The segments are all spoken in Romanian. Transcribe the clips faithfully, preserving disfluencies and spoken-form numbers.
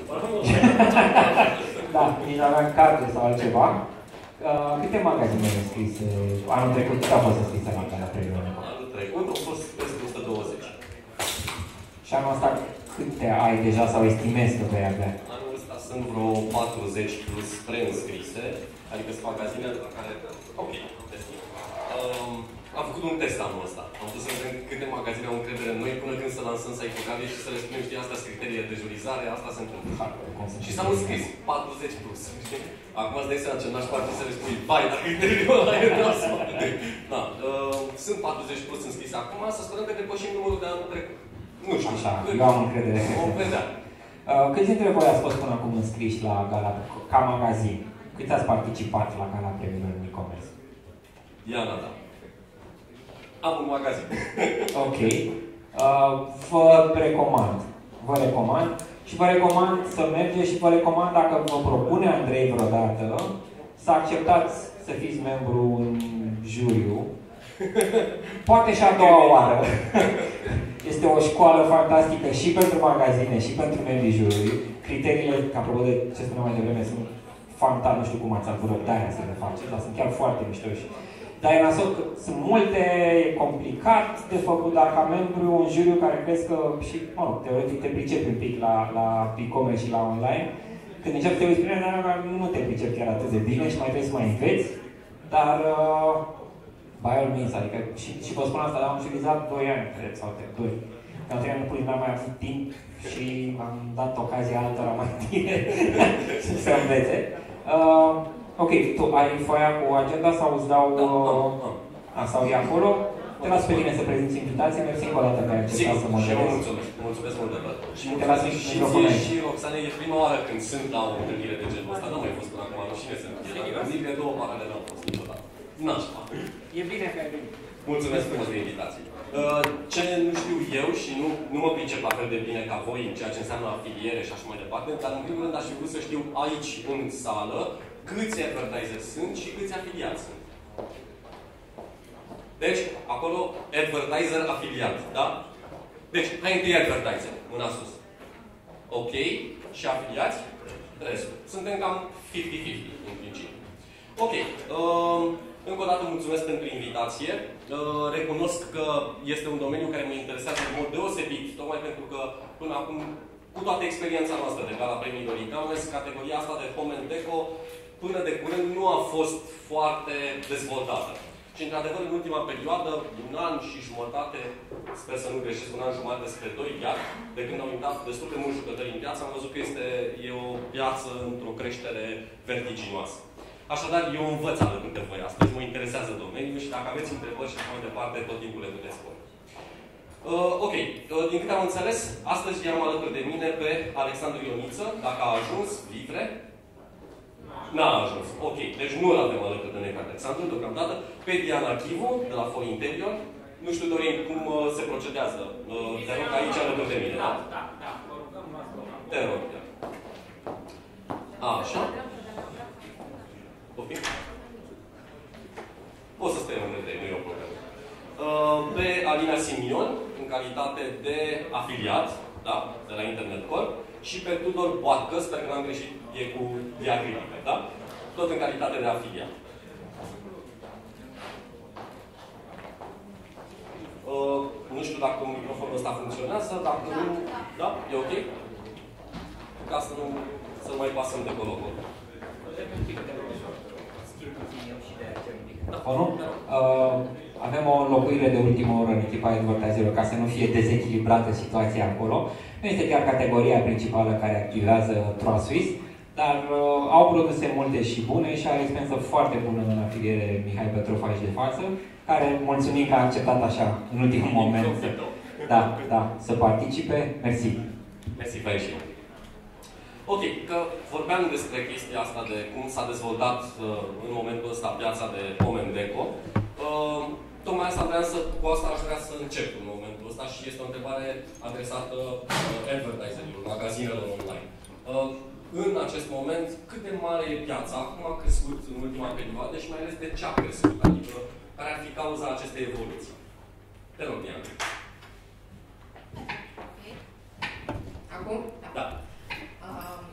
Da, nici aveam carte sau altceva. Uh, câte magazine ai scris? Anul trecut, câte au fost scrise la Gala Premiului Unico? Anul trecut au fost peste o sută douăzeci. Și anul ăsta câte ai deja sau estimezi că vei avea? Anul ăsta sunt vreo patruzeci plus preînscrise, adică sunt magazine la care... Ok, um, am făcut un test anul ăsta. Am pus să vedem câte magazine au încredere în noi până când să lansăm site-ul care și să le spunem, știi, astea sunt criteriile de jurizare, asta se întâmplă. Și s-au înscris patruzeci plus. Acum îți dai seama ce n-aș face să le spui, vai, dar criteriul ăla e nasul. Da, uh, sunt patruzeci plus înscrise acum, să sperăm că depășim numărul de anul trecut. Nu știu. Așa, eu am încredere. Vom vedea. Uh, câți dintre voi ați fost până acum înscriși la Gala, ca magazin? Câți ați participat la Gala Premiului Unico? Iana, da. Am un magazin. Ok. Uh, vă recomand. Vă recomand. Și vă recomand să mergeți și vă recomand, dacă vă propune Andrei vreodată, să acceptați să fiți membru în juriu. Poate și a doua oară. Este o școală fantastică și pentru magazine, și pentru membrii juriului. Criteriile, apropo de ce spuneam mai devreme, sunt fantastice. Nu știu cum ați avut răbdarea să le faceți, dar sunt chiar foarte miștoși. Dar e nasol că sunt multe, e complicat de făcut, dar ca membru un juriu care crezi că și, mă rog, teoretic te pricepi un pic la, la e-commerce și la online, când începi să te uiți bine, nu te pricepi chiar atât de bine și mai trebuie să mai înveți, dar uh, by all means, adică și, și vă spun asta, dar am utilizat doi ani, cred, sau doi. Că în trei ani până n-am mai avut timp și am dat ocazia altora mai bine să învețe. Uh, Ok, tu ai foaia cu agenda sau îți dau... Da, da, da. A, sau e acolo? Te las pe tine să prezinți invitația, mersi încă o dată că ai acceptat să mă și eu înțeles. mulțumesc, mulțumesc mult de tot. Și te las și microfonul. și Roxane, e prima oară când sunt la o întâlnire de genul ăsta. N-am mai fost până acum, rușine sunt. Nici două paralele n-am fost niciodată. Nașpa. E bine că ai venit. Mulțumesc frumos de invitație. Ce nu știu eu și nu, nu mă pricep la fel de bine ca voi în ceea ce înseamnă afiliere și așa mai departe, dar în primul rând aș fi vrut să știu aici, în sală, câți advertiseri sunt și câți afiliați sunt. Deci, acolo, advertiser afiliat, da? Deci, hai întâi advertiser, mâna sus. Ok, și afiliați, restul. Suntem cam cincizeci cincizeci în principiu. Ok, uh, încă o dată mulțumesc pentru invitație. Uh, recunosc că este un domeniu care mă interesează în mod deosebit, tocmai pentru că până acum, cu toată experiența noastră de Gala Premiilor e-commerce, categoria asta de home and deco, până de curând nu a fost foarte dezvoltată. Și, într-adevăr, în ultima perioadă, un an și jumătate, sper să nu greșesc, un an jumătate spre doi, iar de când au intrat destul de mulți jucători în piață, am văzut că este e o piață într-o creștere vertiginoasă. Așadar, eu învăț alături de voi astăzi, mă interesează domeniul și dacă aveți întrebări și așa mai departe, tot timpul le puteți spune. Uh, ok, uh, din câte am înțeles, astăzi i-am alături de mine pe Alexandru Ioniță, dacă a ajuns, livre. N-a ajuns. Ok, deci nu l-avem alături de noi pe Alexandru, deocamdată. Pe Diana Chivu, de la For Interior. Nu știu, Dorin, cum uh, se procedează. Uh, te rog aici alături de mine, da? Da, da, vă rugăm, te rog, da. A, așa? Ok? Poți să stai unde te nu e o problemă. Uh, pe Alina Simion, în calitate de afiliat, da? De la Internet Corp. Și pe Tudor Boatcă, sper că n-am greșit, e cu diacritică, da? Tot în calitate de afiliat. Uh, nu știu dacă microfonul ăsta funcționează, dacă nu... Da? E ok? Ca să nu să mai pasăm de colo. Uh, avem o înlocuire de ultimă oră în echipa advertiserilor ca să nu fie dezechilibrată situația acolo. Nu este chiar categoria principală care activează TroSwiss, dar uh, au produse multe și bune și are experiență foarte bună în afiliere Mihai Petrov aici de față, care mulțumim că a acceptat așa în ultimul moment să, da, da, să participe. Mersi. Mersi, și ok, că vorbeam despre chestia asta de cum s-a dezvoltat uh, în momentul ăsta piața de home and deco. Uh, tocmai asta vreau să, cu asta aș vrea să încep în momentul ăsta și este o întrebare adresată uh, advertiserilor, magazinelor online. Uh, în acest moment, cât de mare e piața? Cum a crescut în ultima perioadă și mai ales de ce a crescut? Adică, care ar fi cauza acestei evoluții? Te rog, Diana. Acum? Da. Um,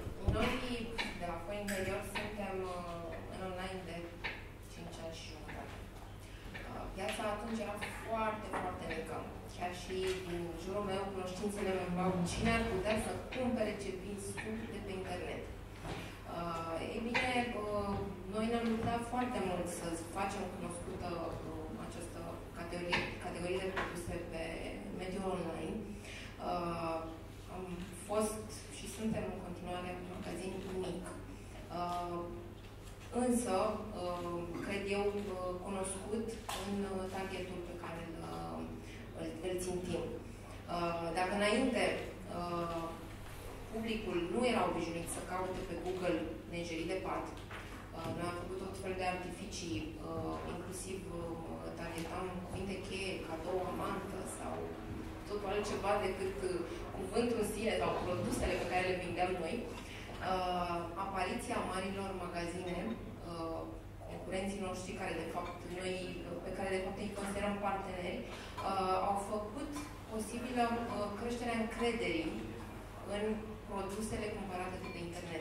suntem în continuare un magazin mic. Uh, însă, uh, cred eu, uh, cunoscut în targetul pe care îl, uh, îl, îl țintim. Uh, dacă înainte uh, publicul nu era obișnuit să caute pe Google lenjerii de pat, uh, noi am făcut tot fel de artificii, uh, inclusiv uh, targetam cuvinte cheie, cadou, amantă sau totul altceva decât uh, cuvântul în sine sau produsele pe care le vindeam noi. Uh, apariția marilor magazine, uh, concurenții noștri care de fapt noi, pe care de fapt îi considerăm parteneri, uh, au făcut posibilă uh, creșterea încrederii în produsele cumpărate de pe internet.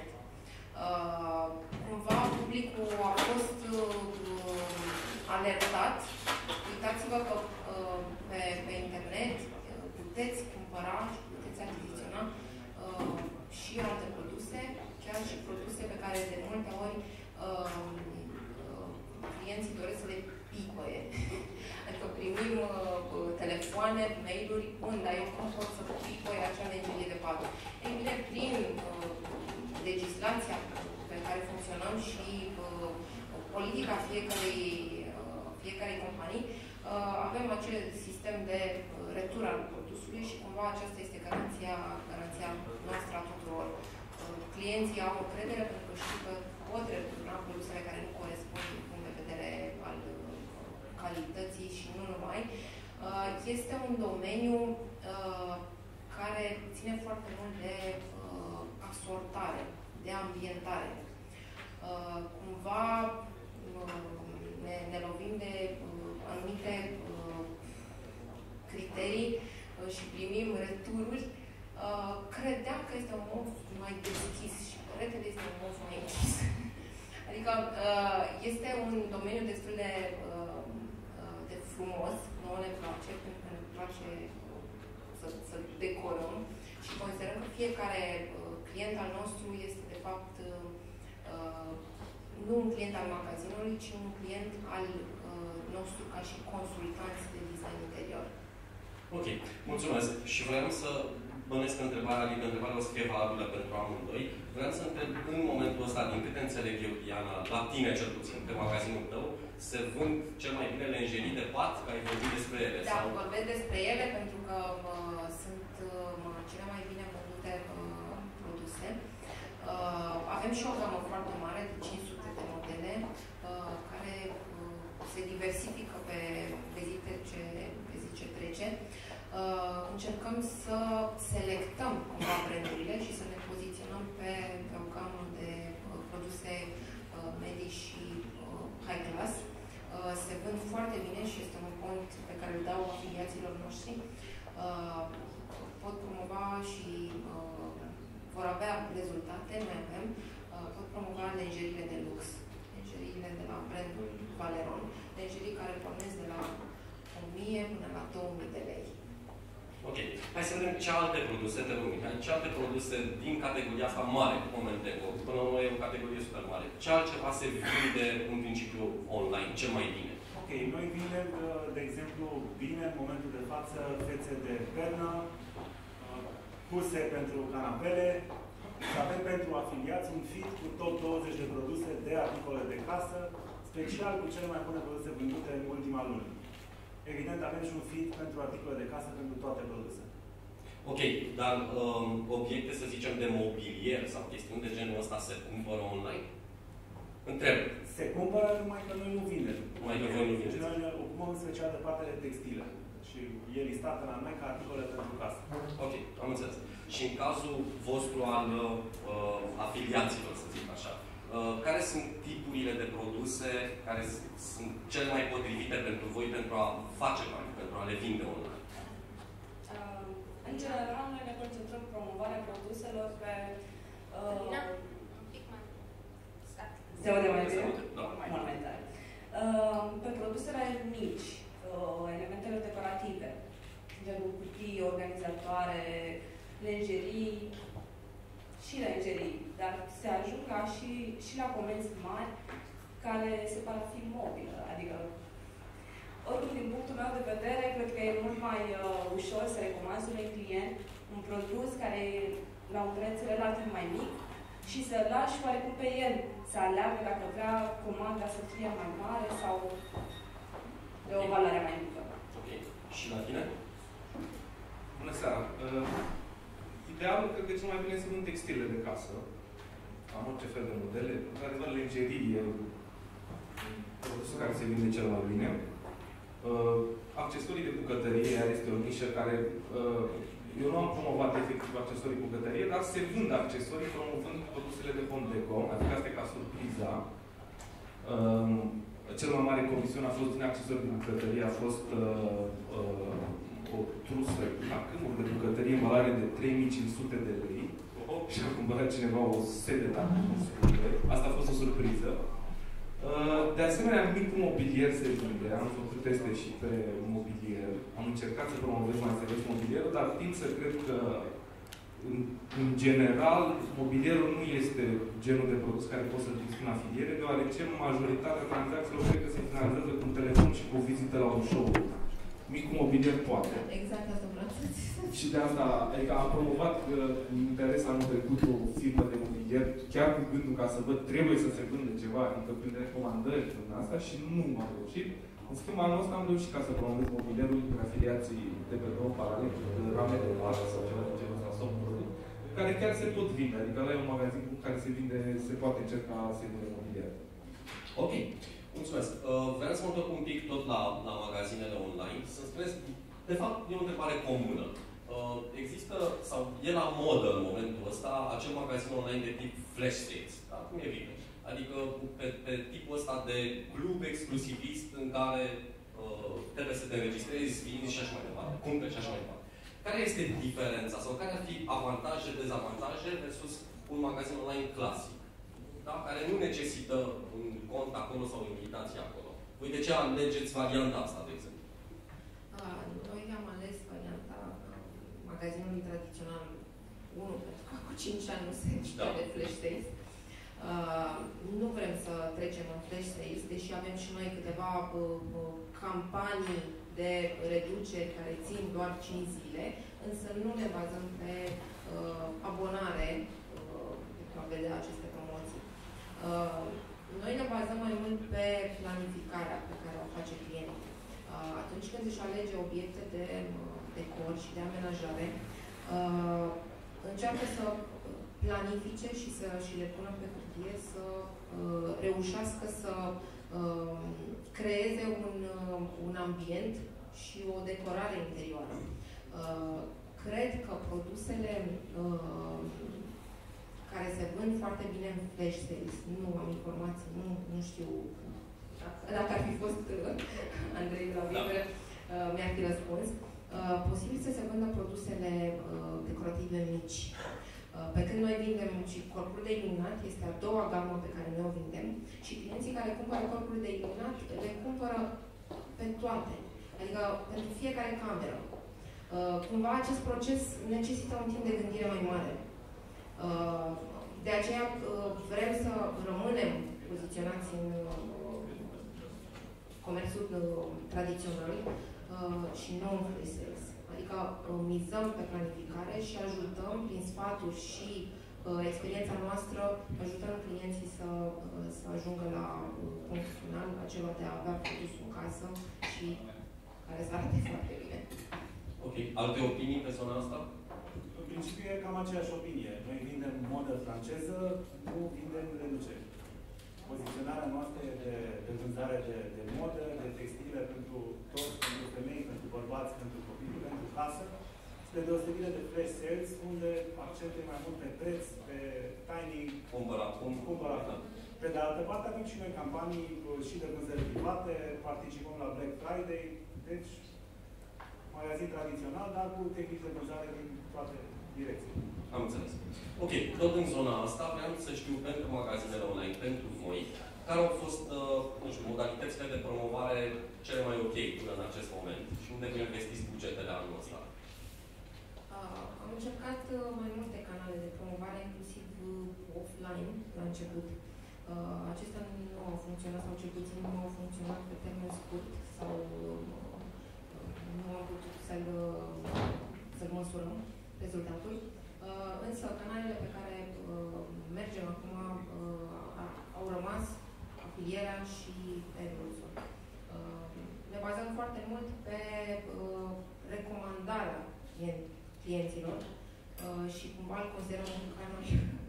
Uh, cumva publicul a fost uh, alertat. Uitați-vă că uh, pe, pe internet uh, puteți cumpăra și puteți achiziționa uh, și alte produse, chiar și produse pe care de multe ori uh, uh, clienții doresc să le picoie. Adică primim uh, telefoane, mail-uri, bun, dar eu cum pot să picoie acea lenjerie de pat? Ei bine, prin uh, legislația pe care funcționăm și uh, politica fiecarei, uh, fiecarei companii, uh, avem acel sistem de uh, retur al produsului și cumva aceasta este garanția, garanția noastră a tuturor. Uh, clienții au încredere pentru că știu că pot returna produsele care nu corespund din punct de vedere al uh, calității și nu numai. Uh, este un domeniu uh, care ține foarte mult de uh, asortare, de ambientare. Uh, cumva uh, ne, ne lovim de uh, anumite uh, criterii uh, și primim retururi. Uh, credeam că este un mod mai deschis și peretele este un mod mai închis. Adică uh, este un domeniu destul de, uh, de frumos, nouă ne place, pentru că ne place să, să decorăm și considerăm că fiecare uh, client al nostru este de fapt uh, nu un client al magazinului, ci un client al uh, nostru ca și consultanți de design interior. Ok, mulțumesc. Și vreau să bănesc că întrebarea, adică întrebarea o să fie valabilă pentru amândoi. Vreau să întreb, în momentul ăsta, din câte înțeleg eu, Diana, la tine cel puțin, pe magazinul tău, se vând cel mai bine lenjerii de pat, că ai vorbit despre ele? Da, sau... vorbesc despre ele pentru că uh, sunt uh, cele mai bine vândute uh, produse. Uh, avem și o gamă foarte mare de cinci sute de modele uh, care uh, se diversifică pe, pe, zi ce, pe zi ce trece. Uh, încercăm să selectăm cumva brandurile și să ne poziționăm pe, pe o gamă de uh, produse uh, medii și uh, high class. Uh, se vând foarte bine și este un punct pe care îl dau afiliaților noștri. Uh, pot promova și uh, vor avea rezultate, noi avem, uh, pot promova lenjeriile de lux, lenjeriile de la brandul Valeron, lenjerii care pornesc de la o mie până la două mii de lei. Ok. Hai să vedem ce alte produse, te rog, ce alte produse din categoria asta mare, moment de go. Până la noi e o categorie super mare. Ce altceva se vinde în principiu online, cel mai bine? Ok, noi vindem, de exemplu, bine în momentul de față fețe de pernă, puse pentru canapele, și avem pentru afiliați un feed cu top douăzeci de produse de articole de casă, special cu cele mai bune produse vândute în ultima lună. Evident, avem și un feed pentru articole de casă pentru toate produsele. Ok, dar um, obiecte, să zicem, de mobilier sau chestiuni de genul ăsta se cumpără online? Întreb. Se cumpără, numai că noi nu vindem. Numai că voi nu vindeți. Noi ne ocupăm în special de partele textile. Și e listată la noi ca articole pentru casă. Ok, am înțeles. Și în cazul vostru al uh, afiliaților, să zic așa, uh, care sunt tipurile de produse care sunt cele mai potrivite pentru voi pentru a face bani, pentru a le vinde online? Uh, în general, noi ne concentrăm promovarea produselor pe... Uh, Se aude mai bine? Da. Mult mai tare. Uh, pe produsele mici, uh, elementele decorative, genul cutii, organizatoare, lenjerii și lenjerii, dar se ajungă și, și la comenzi mari care se par a fi mobilă. Adică, oricum, din punctul meu de vedere, cred că e mult mai uh, ușor să recomanzi unui client un produs care la un preț relativ mai mic și să lași oarecum pe el să aleagă dacă vrea comanda să fie mai mare sau de o valoare mai mică. Ok. Și la tine? Bună seara! Uh, idealul cred că cel mai bine să vând textilele de casă. Am orice fel de modele. Într-adevăr, lingerie e produsul care se vinde cel mai bine. Uh, accesorii de bucătărie, iar este o nișă care... Uh, eu nu am promovat efectiv accesorii bucătărie, dar se vând accesorii promovând produsele de home decor, adică asta e ca surpriza. Uh, cel mai mare comision a fost din accesorii de bucătărie, a fost uh, uh, o trusă la câmuri de bucătărie în valoare de trei mii cinci sute de lei și a cumpărat cineva o setă de accesorii. Asta a fost o surpriză. De asemenea, micul mobilier se vinde. Am făcut teste și pe mobilier. Am încercat să promovez mai serios mobilierul, dar tind să cred că, în, în general, mobilierul nu este genul de produs care poți să-l discute în afiliere, deoarece majoritatea tranzacțiilor cred că se finalizează cu un telefon și cu o vizită la un show. Micul mobilier poate. Exact asta vreau să zic. Și de asta, adică am promovat în interes anul trecut o firmă de mobilier, chiar cu gândul ca să văd, trebuie să se vândă ceva, adică prin recomandări în asta și nu am reușit. În schimb, anul ăsta am reușit ca să promovez mobilierul prin afiliații de pe două paralel, rame de pasă sau ceva de genul ăsta, sau produs, care chiar se pot vinde. Adică la un magazin cu care se vinde, se poate încerca să se vinde mobilier. Ok. Mulțumesc. Uh, vreau să mă întorc un pic tot la, la magazinele online. Să-mi spuneți, de fapt, e o întrebare comună. Uh, există, sau e la modă în momentul ăsta, acel magazin online de tip flash sales. Da? Cum e bine? Adică pe, pe tipul ăsta de club exclusivist în care uh, trebuie să te înregistrezi, vinzi și așa mai departe. Cumperi și așa mai departe. Care este diferența sau care ar fi avantaje, dezavantaje versus un magazin online clasic? Da? Care nu necesită un cont acolo sau o invitație acolo. Voi de ce alegeți varianta asta, de exemplu? A, noi am ales varianta magazinului tradițional unu, pentru că cu cinci ani nu se știe da. de flash sales. Uh, nu vrem să trecem în flash sales, deși avem și noi câteva uh, uh, campanii de reduceri care țin doar cinci zile, însă nu ne bazăm pe uh, abonare uh, pentru a vedea aceste promoții. Uh, noi ne bazăm mai mult pe planificarea pe care o face clientul. Uh, atunci când își alege obiecte de uh, decor și de amenajare, uh, încearcă să planifice și să și le pună pe hârtie, să uh, reușească să uh, creeze un, uh, un ambient și o decorare interioară. Uh, cred că produsele uh, care se vând foarte bine în flash sales, nu am informații, nu, nu știu dacă, dacă ar fi fost uh, Andrei de la Viber, uh, mi-ar fi răspuns. Uh, posibil să se vândă produsele uh, decorative mici. Uh, pe când noi vindem și corpul de iluminat, este a doua gamă pe care noi o vindem și clienții care cumpără corpul de iluminat le cumpără pe toate, adică pentru fiecare cameră. Uh, cumva acest proces necesită un timp de gândire mai mare. Uh, de aceea uh, vrem să rămânem poziționați în uh, comerțul uh, tradițional uh, și nu în free sales. Adică uh, mizăm pe planificare și ajutăm prin sfaturi și uh, experiența noastră, ajutăm clienții să, uh, să ajungă la uh, punctul final, acela de a avea produsul în casă și care să arate foarte bine. Ok. Alte opinii pe zona asta? În principiu e cam aceeași opinie. Noi vindem modă franceză, nu vindem reducere. Poziționarea noastră e de, de vânzare de, de modă, de textile pentru toți, pentru femei, pentru bărbați, pentru copii, pentru casă, spre deosebire de flash sales, unde accentul e mai mult pe preț, pe timing, cumpărat. cumpărat. Pe de altă parte avem și noi campanii și de vânzări private, participăm la Black Friday, deci magazin tradițional, dar cu tehnici de vânzare din toate direcțiile. Am înțeles. Ok, tot în zona asta vreau să știu pentru magazinele online, pentru voi, care au fost, uh, nu știu, modalitățile de promovare cele mai ok până în acest moment și unde vă investiți bugetele anul ăsta? Uh, am încercat uh, mai multe canale de promovare, inclusiv uh, offline, la început. Uh, acestea nu au funcționat, sau cel puțin nu au funcționat pe termen scurt, sau uh, nu am putut să-l să măsurăm rezultatul. Uh, însă canalele pe care uh, mergem acum uh, au rămas afilierea și AdWords-ul. Uh, ne bazăm foarte mult pe uh, recomandarea clienților uh, și cumva îl considerăm un canal.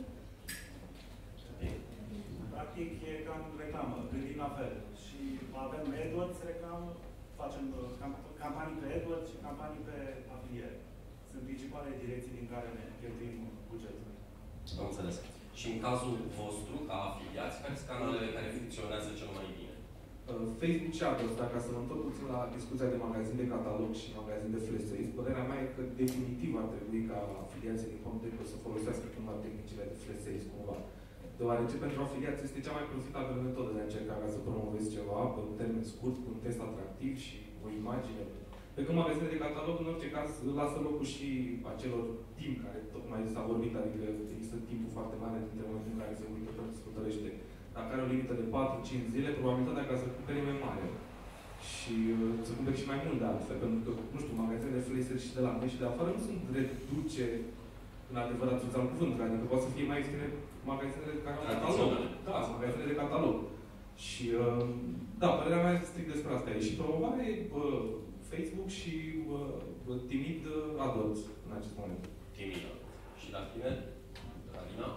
Practic e cam reclamă, gândim la fel. Și avem AdWords reclamă, facem campanii pe AdWords și campanii pe afiliere. Sunt principalele direcții din care ne cheltuim bugetul. Am înțeles. Și în cazul vostru, ca afiliați, care sunt canalele care funcționează cel mai bine? Facebook și AdWords, dacă să mă întorc puțin la discuția de magazin de catalog și magazin de flash sales, părerea mea e că definitiv ar trebui ca afiliații din Home Decor să folosească cumva tehnicile de flash sales cumva. Deoarece pentru afiliați este cea mai profitabilă metodă de a încerca ca să promovezi ceva pe un termen scurt, cu un test atractiv și o imagine. Pe când magazinele de catalog, în orice caz, lasă locul și acelor timp care tocmai s-a vorbit, adică există timpul foarte mare dintre momentul în care se uită tot se hotărăște. Dacă are o limită de patru cinci zile, probabilitatea ca să cumpere e mai mare. Și uh, să cumperi și mai mult de altfel, pentru că, nu știu, magazinele flash și de la noi și de afară nu sunt reduceri în adevărat ți-am cuvântul, adică poate să fie mai ieftine magazinele de catalog. Da, magazinele de catalog. Și, uh, da, părerea mea este strict despre asta. E și promovare uh, Facebook și uh, timid uh, AdWords în acest moment. Timidă. Și la tine, Alina?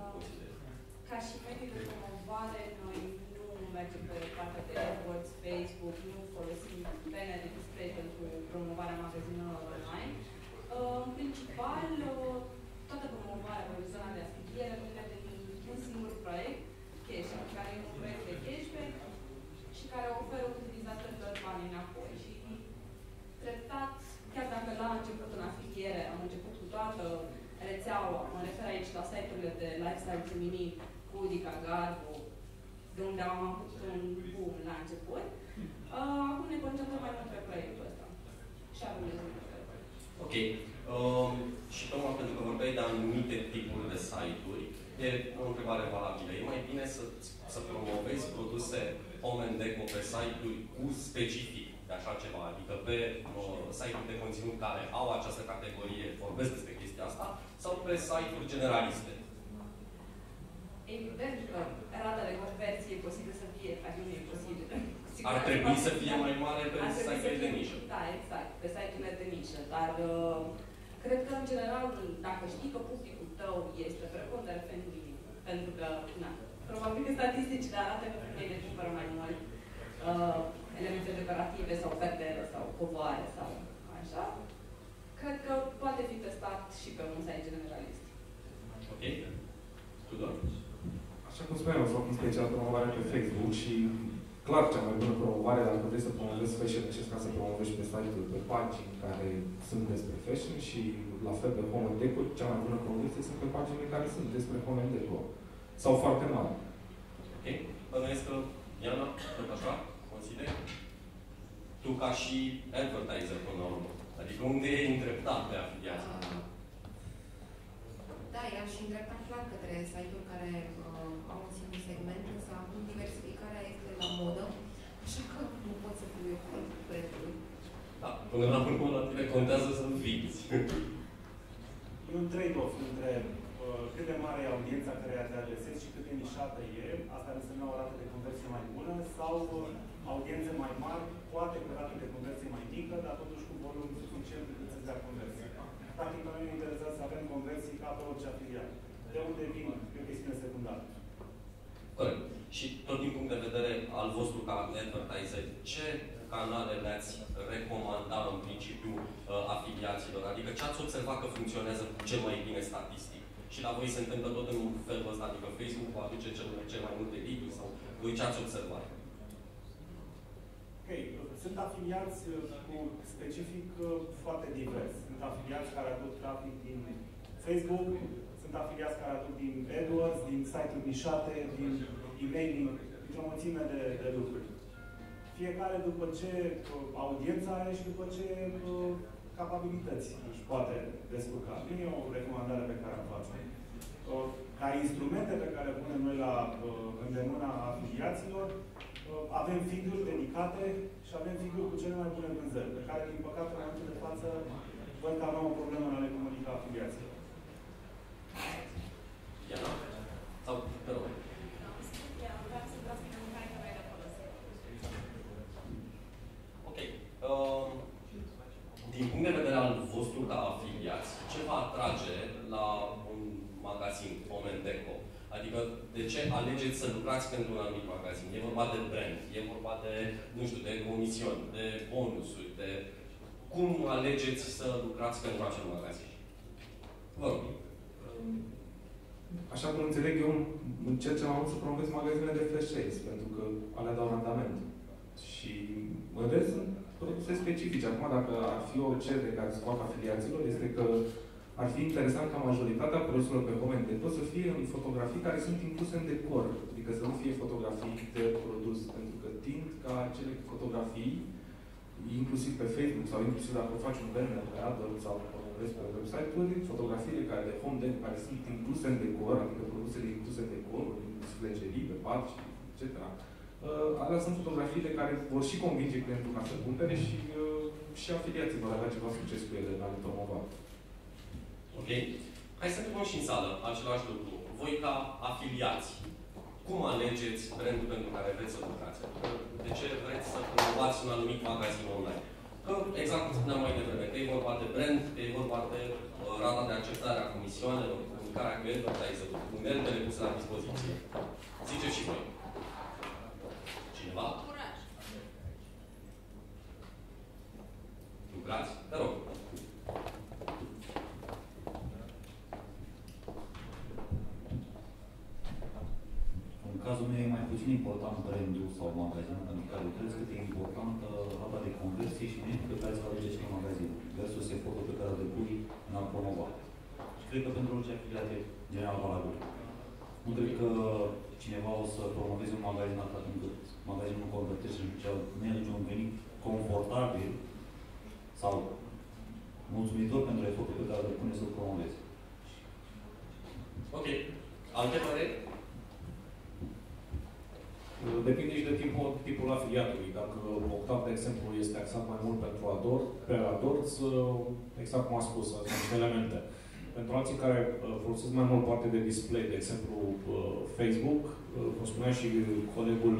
Ca și mediul de promovare, noi nu mergem pe partea de AdWords, Facebook, nu folosim pene de display pentru promovarea magazinelor online. În principal, toată promovarea pe zona de afiliere vine din un singur proiect, Cashback, care e un proiect de cashback și care oferă utilizatorilor bani înapoi. Și treptat, chiar dacă la început în afiliere am început cu toată rețeaua, mă refer aici la site-urile de lifestyle feminin, Cudica, Garbo, de unde am avut un boom la început. Uh, acum ne concentrăm mai mult pe proiectul ăsta. Și avem rezultate. Ok. Um, și tocmai pentru că vorbeai de anumite tipuri de site-uri, e o întrebare valabilă. E mai bine să, să promovezi produse home and deco pe site-uri cu specific de așa ceva, adică pe uh, site-uri de conținut care au această categorie, vorbesc despre chestia asta, sau pe site-uri generaliste? Evident că rata de conversie e posibil să fie, adică nu e posibil. Ar trebui să fie mai mare pe site-urile de nișă. Da, exact, pe site-urile de nișă, dar uh, cred că, în general, dacă știi că publicul tău este preponderent feminin, pentru că, na, probabil că statisticile arată că femeile cumpără mai mult uh, elemente decorative sau perdere sau covoare sau așa, cred că poate fi testat și pe un site generalist. Ok. Tudor? Așa cum spuneam, fac în special promovarea pe Facebook și clar cea mai bună promovare, dacă vrei să promovezi fashion, încerci ca să promovezi pe site-uri, pe pagini care sunt despre fashion și la fel pe home and decor, cea mai bună promovare sunt pe paginile care sunt despre home and decor. Sau foarte mari. Ok. Bănuiesc că, Iana, tot așa, consideri? Tu ca și advertiser până la urmă. Adică unde e îndreptat pe afiliații? Uh, da, i-aș îndrepta clar către site-uri care uh, au un singur segment, însă acum diversificarea este la modă, așa că nu pot să fiu eu cu prețul. Da, până la urmă la tine contează să vinzi. E un trade-off între uh, cât de mare e audiența care te adresezi și cât de nișată e, asta înseamnă o rată de conversie mai bună, sau uh, audiențe mai mari, poate cu rată de conversie mai mică, dar totuși cu volum suficient cât să-ți dea conversie. Practic, pe noi ne interesează să avem conversii ca pe orice afiliat. De unde vin, e o chestiune secundară. Corect. Și tot din punct de vedere al vostru ca advertiser, ce canale le-ați recomanda în principiu afiliaților? Adică ce ați observat că funcționează cel mai bine statistic? Și la voi se întâmplă tot în felul ăsta, adică Facebook vă aduce cel, cel mai multe lead-uri sau voi ce ați observat? Ok. Sunt afiliați cu specific foarte divers. Sunt afiliați care aduc trafic din Facebook, sunt afiliați care aduc din AdWords, din site-uri nișate, din e-mailing, dintr-o mulțime de, de lucruri. Fiecare după ce audiența are și după ce uh, capabilități își poate descurca. Nu e o recomandare pe care o facem. Uh, ca instrumente pe care le punem noi la uh, îndemâna afiliaților, uh, avem feed-uri dedicate și avem feed-uri cu cele mai bune vânzări, pe care, din păcate, în momentul de față, văd că avem o problemă în a le comunica afiliaților. Iana? Sau, te rog. Ok. Uh, din punct de vedere al vostru ca afiliați, ce vă atrage la un magazin Momenteco? Adică, de ce alegeți să lucrați pentru un anumit magazin? E vorba de brand, e vorba de, nu știu, de comisiuni, de bonusuri, de... Cum alegeți să lucrați pentru acel magazin? Vă rog. Așa cum înțeleg eu, încerc cel mai mult să promovez magazinele de flash sales, pentru că alea dau randament. Și mă vezi în produse specifice. Acum, dacă ar fi o cerere care se fac afiliaților, este că ar fi interesant ca majoritatea produselor pe Momenteco să fie în fotografii care sunt incluse în decor. Adică să nu fie fotografii de produs. Pentru că tind ca acele fotografii, inclusiv pe Facebook sau inclusiv dacă faci un banner pe AdWords sau promovezi pe website-uri, fotografiile care de home deck, care sunt incluse în decor, adică produsele incluse în decor, inclusiv lingerie, pe pat, et cetera. Uh, alea sunt fotografiile care vor și convinge clientul ca să cumpere și, uh, și afiliații vor avea ceva succes cu ele în a le promova. Ok. Hai să întrebăm și în sală același lucru. Voi ca afiliați, cum alegeți brandul pentru care vreți să lucrați? De ce vreți să promovați un anumit magazin online? Că, exact cum spuneam mai devreme, că e vorba de brand, că e vorba de uh, rata de acceptare a comisioanelor, comunicarea cu advertiserul, uneltele puse la dispoziție. Ziceți și voi. Cineva? Curaj. Lucrați? Te rog. În cazul meu e mai puțin important brandul sau magazinul pentru care lucrez, cât e importantă rata de conversie și meniul pe care să-l alege și magazin, versus efortul pe care îl depui în a promova. Și cred că pentru orice afiliat e general valabil. Nu cred că cineva o să promoveze un magazin atât încât magazinul nu convertește și nu e un venit confortabil sau mulțumitor pentru efortul pe care îl depune să-l promoveze. Ok. Alte păreri? Depinde și de tipul, tipul afiliatului. Dacă Octav, de exemplu, este axat mai mult pentru Ador, pe AdWords, exact cum a spus, sunt niște elemente. Pentru alții care folosesc mai mult parte de display, de exemplu Facebook, cum spunea și colegul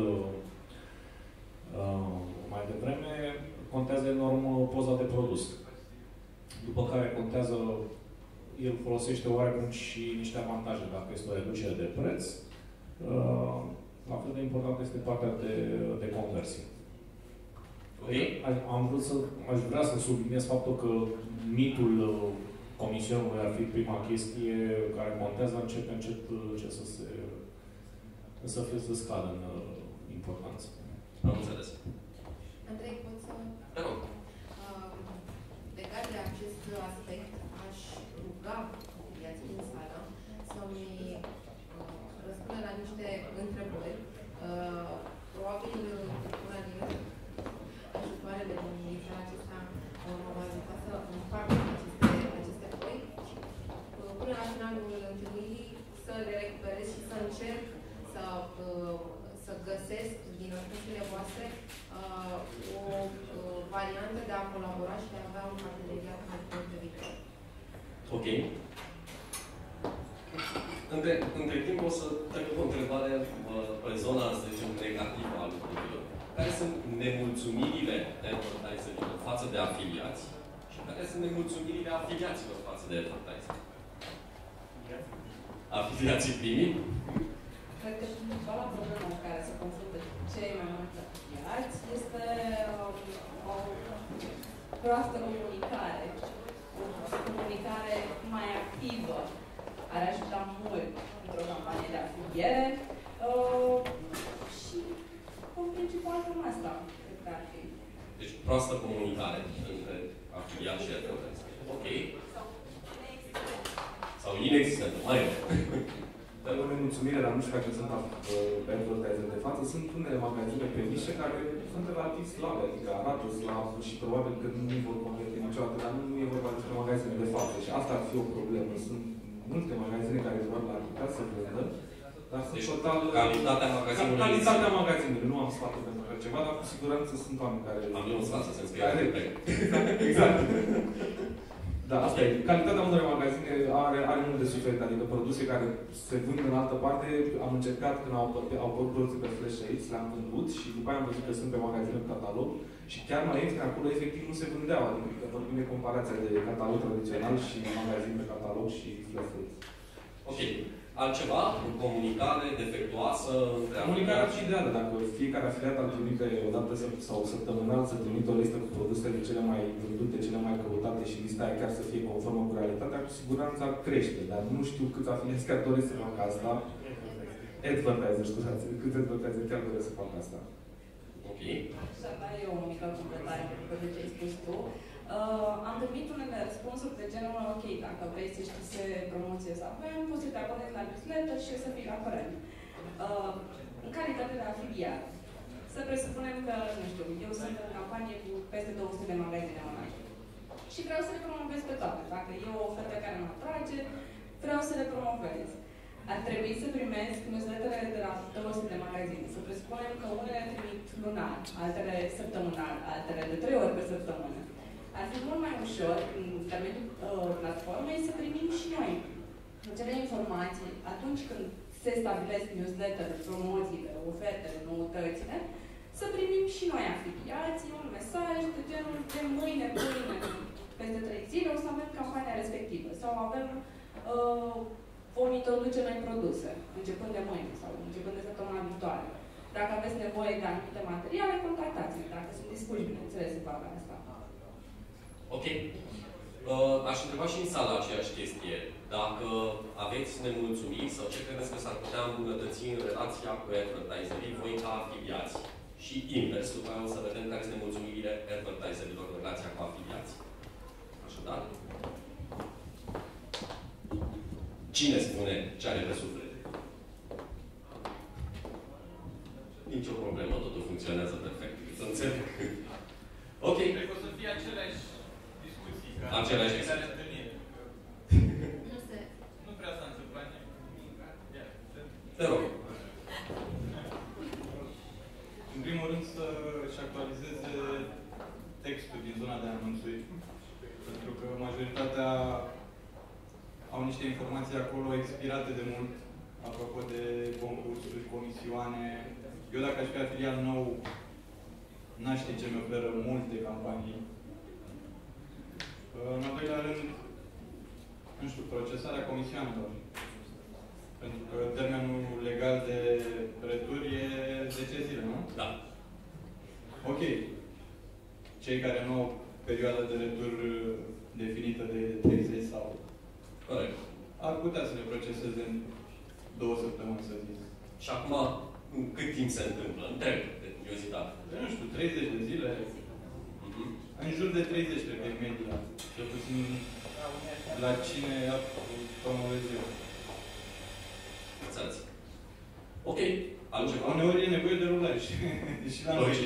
mai devreme, contează enorm poza de produs. După care contează, el folosește oarecum și niște avantaje, dacă este o reducere de preț. La fel de important este partea de, de conversie. Okay. Am vrut să, aș vrea să subliniez faptul că mitul comisionului ar fi prima chestie care contează, începe încet, încet să se să fie să scadă în importanță. Am înțeles. Andrei, pot să... Te rog. Legat de acest aspect, aș ruga afiliații din sală să-mi răspundă la niște întrebări. Uh, probabil una din ajutoarele din seara acesta mă va ajuta să împart aceste, aceste foi. Uh, până la finalul întâlnirii să le recuperez și să încerc să, uh, să găsesc din răspunsurile voastre uh, o uh, variantă de a colabora și de a avea un parteneriat mai bun pe viitor. Ok. Între, între timp o să trec o întrebare pe zona, să zicem, negativă a lucrurilor. Care sunt nemulțumirile advertiserilor față de afiliați și care sunt nemulțumirile afiliaților față de advertiseri? Afiliații primii? Cred că principala problemă cu care se confruntă cei mai mulți afiliați este o proastă comunicare. O comunicare mai activă ar ajuta mult într-o campanie de afiliere uh, și în principal cam asta cred că ar fi. Deci proastă comunicare între afiliat și advertiser. Ok. Sau inexistentă. Mai rău. Dar o nemulțumire, dar nu știu dacă sunt advertiser de față, sunt unele magazine pe nișe care sunt relativ slabe, adică arată slab și probabil că nu vor converti niciodată, dar nu e vorba despre magazine de față și asta ar fi o problemă. Sunt multe magazine care probabil ar putea să vândă, dar sunt deci, total... calitatea magazinului... Calitatea magazinului, nu am sfatul pentru așa ceva, dar cu siguranță sunt oameni care... Am eu un sfat să se înscrie. Exact. Da, asta e. Calitatea unor magazine are, are mult de suferit, adică produse care se vând în altă parte, am încercat când au apărut, au apărut produse pe flash aici, le-am vândut și după aia am văzut că sunt pe magazine în catalog și chiar mai intri acolo, efectiv nu se vândeau, adică vorbim de comparația de catalog tradițional și magazin pe catalog și flash rate. Ok. Altceva? O comunicare defectuoasă între Comunicarea ar fi ideală. Dacă fiecare afiliat ar trimite o dată sau săptămânal să trimite o listă cu produsele cele mai vândute, cele mai căutate și lista aia chiar să fie conformă cu realitatea, cu siguranță ar crește. Dar nu știu câți afiliați chiar doresc să facă asta. Advertiser, scuzați, câți advertiser chiar doresc să facă asta. Ok. Să mai eu o mică completare pe ce ai spus tu. Uh, am primit unele răspunsuri de genul, ok, dacă vrei să știi ce promoție să avem, poți să te abonezi la newsletter și să fii la curent. Uh, în calitate de afiliat, să presupunem că, nu știu, eu sunt în campanie cu peste două sute de magazine online și vreau să le promovez pe toate. Dacă e o ofertă care mă atrage, vreau să le promovez. Ar trebui să primesc newslettere de la două sute de magazine. Să presupunem că unele trimit lunar, altele săptămânal, altele de trei ori pe săptămână. Ar fi mult mai ușor, în intermediul uh, platformei, să primim și noi acele informații atunci când se stabilesc newsletter, promoțiile, ofertele, noutățile, să primim și noi afiliații un mesaj de genul de mâine, mâine, peste trei zile o să avem campania respectivă sau avem uh, vom introduce noi produse, începând de mâine sau începând de săptămâna viitoare. Dacă aveți nevoie de anumite materiale, contactați-ne, dacă sunt dispuși, bineînțeles, să facă asta. Ok. Uh, aș întreba și în sală aceeași chestie. Dacă aveți nemulțumiri sau ce credeți că s-ar putea îmbunătăți în relația cu advertiserii, voi ca afiliați. Și invers, după aia o să vedem care sunt nemulțumirile advertiserilor în relația cu afiliați. Așadar, cine spune ce are de suflet? Nici o problemă, totul funcționează perfect. Să înțeleg. Ok. Cred că o să fie aceleași discuții. Aceleași discuții. Nu se... Nu prea s-a întâmplat nimic. Te rog. În primul rând să-și actualizeze textul din zona de anunțuri. Pentru că majoritatea au niște informații acolo expirate de mult, apropo de concursuri, comisioane. Eu dacă aș fi afiliat nou, n-aș ști ce mi oferă multe campanii. În al doilea rând, nu știu, procesarea comisioanelor. Pentru că termenul legal de returi e zece zile, nu? Da. Ok. Cei care nu au perioada de retur definită de treizeci sau... Corect. Ar putea să le proceseze în două săptămâni, să zic. Și acum, în cât timp se întâmplă? Întreb, de curiozitate. Nu știu, treizeci de zile. Mm-hmm. În jur de treizeci, cred că e media. Cel puțin la cine promovez eu. Înțeles. Ok. Altceva? Uneori e nevoie de rulaj. Și la noi.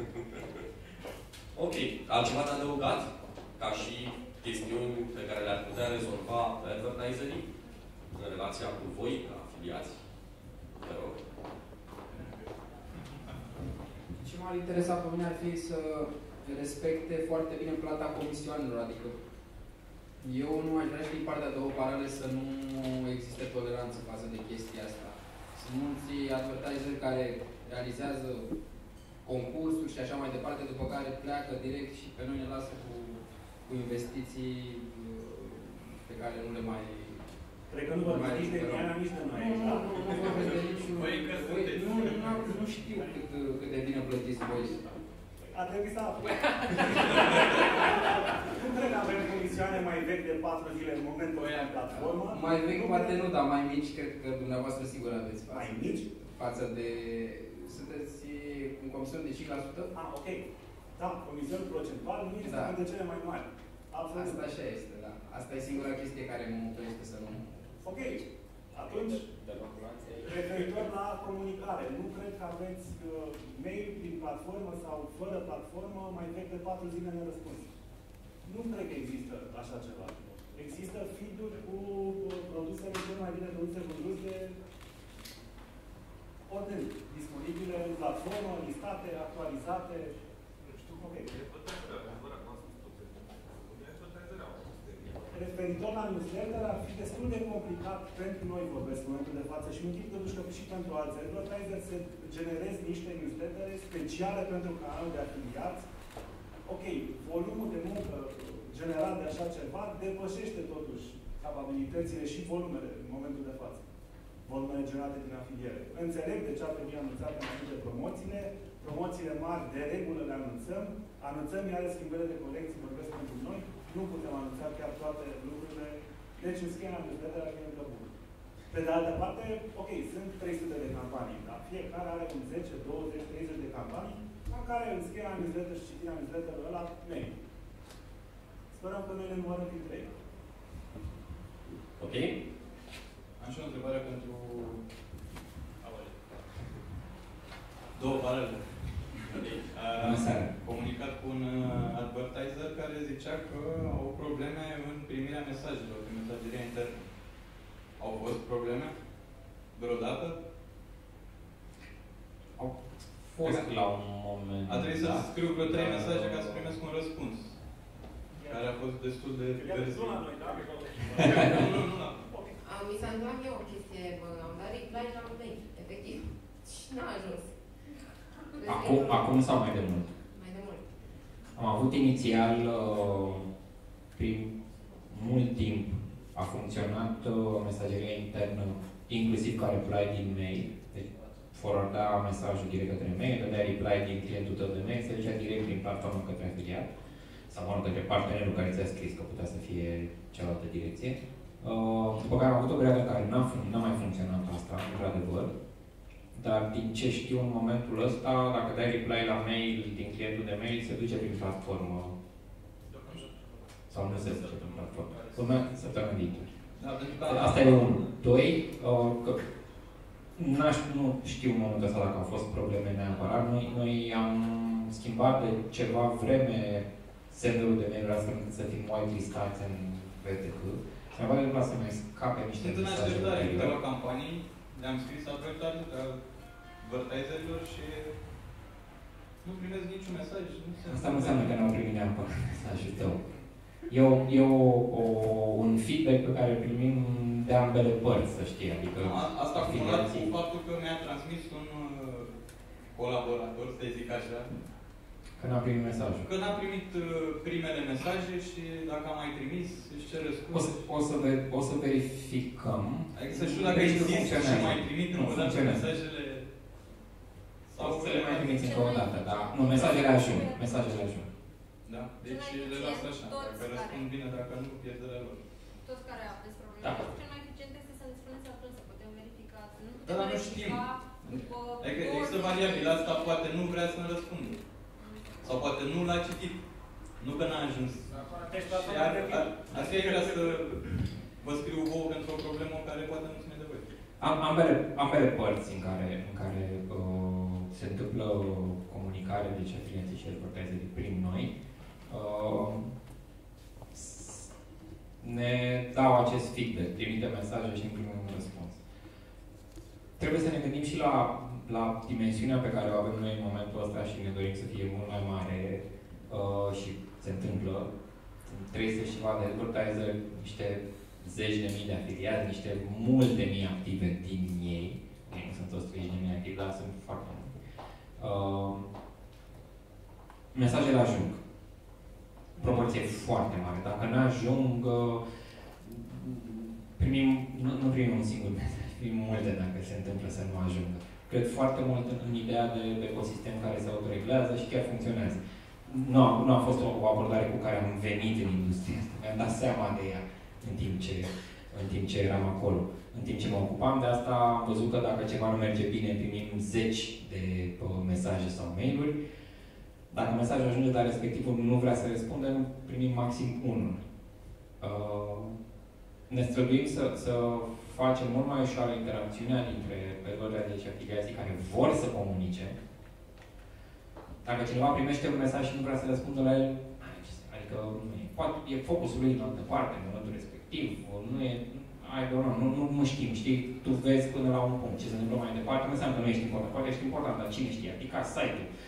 Ok. Altceva de adăugat? Ca și chestiuni pe care le-ar putea rezolva advertiserii în relația cu voi, ca afiliați? Te rog. Ce m-ar interesa pe mine ar fi să respecte foarte bine plata comisioanelor, adică eu nu aș vrea și din partea de o paralelă să nu existe toleranță față de chestia asta. Sunt mulți advertiseri care realizează concursuri și așa mai departe, după care pleacă direct și pe noi ne lasă cu, cu investiții pe care nu le mai... Cred că nu vorbesc nici de Diana, nici de noi. Nu, nu, nu vorbesc de niciunul. Nu, nu, nu știu cât, cât de bine plătiți voi. A trebuit să aflu. Nu cred că avem comisioane mai vechi de patru zile în momentul ăsta în platformă. Mai vechi poate nu, dar mai mici cred că dumneavoastră sigur aveți față. Mai mici? Față de... Sunteți în comision de cinci la sută? Ah, ok. Da, comision procentual nu este da. de cele mai mari. Absolut. Asta așa este, da. Asta e singura chestie care mă oprește să nu... Ok. Atunci, referitor la comunicare, nu cred că aveți uh, mail prin platformă sau fără platformă mai vechi de patru zile nerăspuns. Nu cred că există așa ceva. Există feed-uri cu uh, produsele cel mai bine produse vândute oricând, disponibile în platformă, listate, actualizate. Ok. referitor la newsletter ar fi destul de complicat pentru noi, vorbesc în momentul de față, și motiv totuși că și pentru alți advertiser să generezi niște newslettere speciale pentru canalul de afiliați. Ok, volumul de muncă generat de așa ceva depășește totuși capabilitățile și volumele în momentul de față. Volumele generate din afiliere. Înțeleg de ce ar trebui anunțate mai de promoțiile. Promoțiile mari, de regulă le anunțăm. Anunțăm iar schimbările de colecții, vorbesc pentru noi. Nu putem anunța chiar toate lucrurile. Deci înscrierea în newsletter ar fi încă bun. Pe de altă parte, ok, sunt trei sute de campanii, dar fiecare are un zece, douăzeci, treizeci de campanii la care înscrierea în newsletter și citirea newsletterului ăla merită. Sperăm că noi ne numărăm printre ei. Ok? Am și o întrebare pentru două paralele. Am comunicat cu un advertiser care zicea că au probleme în primirea mesajelor, în mesageria internă. Au fost probleme? Vreodată? Au fost la un moment. A trebuit să scriu vreo trei mesaje ca să primesc un răspuns. Care a fost destul de târziu. Nu, nu, nu. Mi s-a întâmplat eu o chestie, am dat reply la un mail, efectiv, și n-a ajuns. Acum, acum sau mai de mult? Mai de mult. Am avut inițial, prin mult timp, a funcționat mesageria internă, inclusiv ca reply din mail. Deci, forwarda mesajul direct către mail, dădea reply din clientul tău de mail, se ducea direct prin platformă către afiliat, sau mă rog, către partenerul care ți-a scris că putea să fie cealaltă direcție. După care am avut o perioadă în care n-a mai funcționat asta, într-adevăr. Dar din ce știu în momentul ăsta, dacă dai reply la mail din clientul de mail, se duce prin platformă. Sau nu se duce prin platformă. Până săptămâna viitoare. Asta e unul. Doi, că n-aș, nu știu în momentul ăsta dacă au fost probleme neapărat. Noi, noi am schimbat de ceva vreme serverul de mail astfel încât să fim white listați în V T C. Și mai poate vrea să mai scape niște Sunt în așteptare câteva campanii, le-am scris advertiserilor și nu primesc niciun mesaj. Asta nu înseamnă că n-au primit neapărat mesajul tău. E, o, e o, o, un feedback pe care îl primim de ambele părți, să știi. Adică A, asta acumulat cu faptul că mi-a transmis un colaborator, să zic așa, că n-a primit mesajul. Că n-a primit primele mesaje și dacă a mai trimis, își cere scuze. O să, o să, ve, o să verificăm. Adică să știu dacă există și mai trimit încă o dată mesajele. Sau să le mai trimiți încă o dată, da? Nu, mesajele ajung. Mesajele ajung. Da? Deci le las așa. Dacă răspund bine, dacă nu, pierderea lor. Toți care aveți probleme, da. Cel mai eficient este să ne spuneți atunci, să putem verifica. Nu da, dar nu știm. Adică există variabil. Asta poate nu vrea să-mi răspundă. Sau poate nu l-a citit. Nu că n-a ajuns. Și ar, ar, ar fi vrea să vă scriu vouă pentru o problemă care poate nu ține de voi. Am, ambele, ambele părți în care, în care uh, se întâmplă comunicare, deci afiliații și advertiserii prin noi, uh, ne dau acest feedback, trimite mesaje și îmi primim un răspuns. Trebuie să ne gândim și la, la dimensiunea pe care o avem noi în momentul ăsta și ne dorim să fie mult mai mare uh, și se întâmplă. trei sute și ceva de advertiser, niște zeci de mii de afiliați, niște multe mii active din ei. Ei nu sunt toți treizeci de mii activi, dar sunt foarte mulți. Uh, mesajele ajung. Proporție foarte mare. Dacă nu ajung, uh, primim, nu, nu primim un singur mesaj, primim multe dacă se întâmplă să nu ajungă. Cred foarte mult în, în ideea de, de ecosistem care se autoreglează și chiar funcționează. Nu, nu a fost o, o abordare cu care am venit în industrie asta. Mi-am dat seama de ea în timp, ce, în timp ce eram acolo. În timp ce mă ocupam de asta, am văzut că dacă ceva nu merge bine, primim zeci de uh, mesaje sau mail-uri. Dacă mesajul ajunge, dar respectivul nu vrea să răspundă, primim maxim unul. Uh, ne străduim să, să facem mult mai ușoară interacțiunea dintre persoanele și afiliații care vor să comunice. Dacă cineva primește un mesaj și nu vrea să răspundă la el, adică nu e, poate e focusul lui în altă parte, în momentul respectiv, nu e, I don't know, nu, nu, nu știm, știi, tu vezi până la un punct ce se întâmplă mai departe, nu înseamnă că nu ești important, poate ești important, dar cine știe, adică site-ul,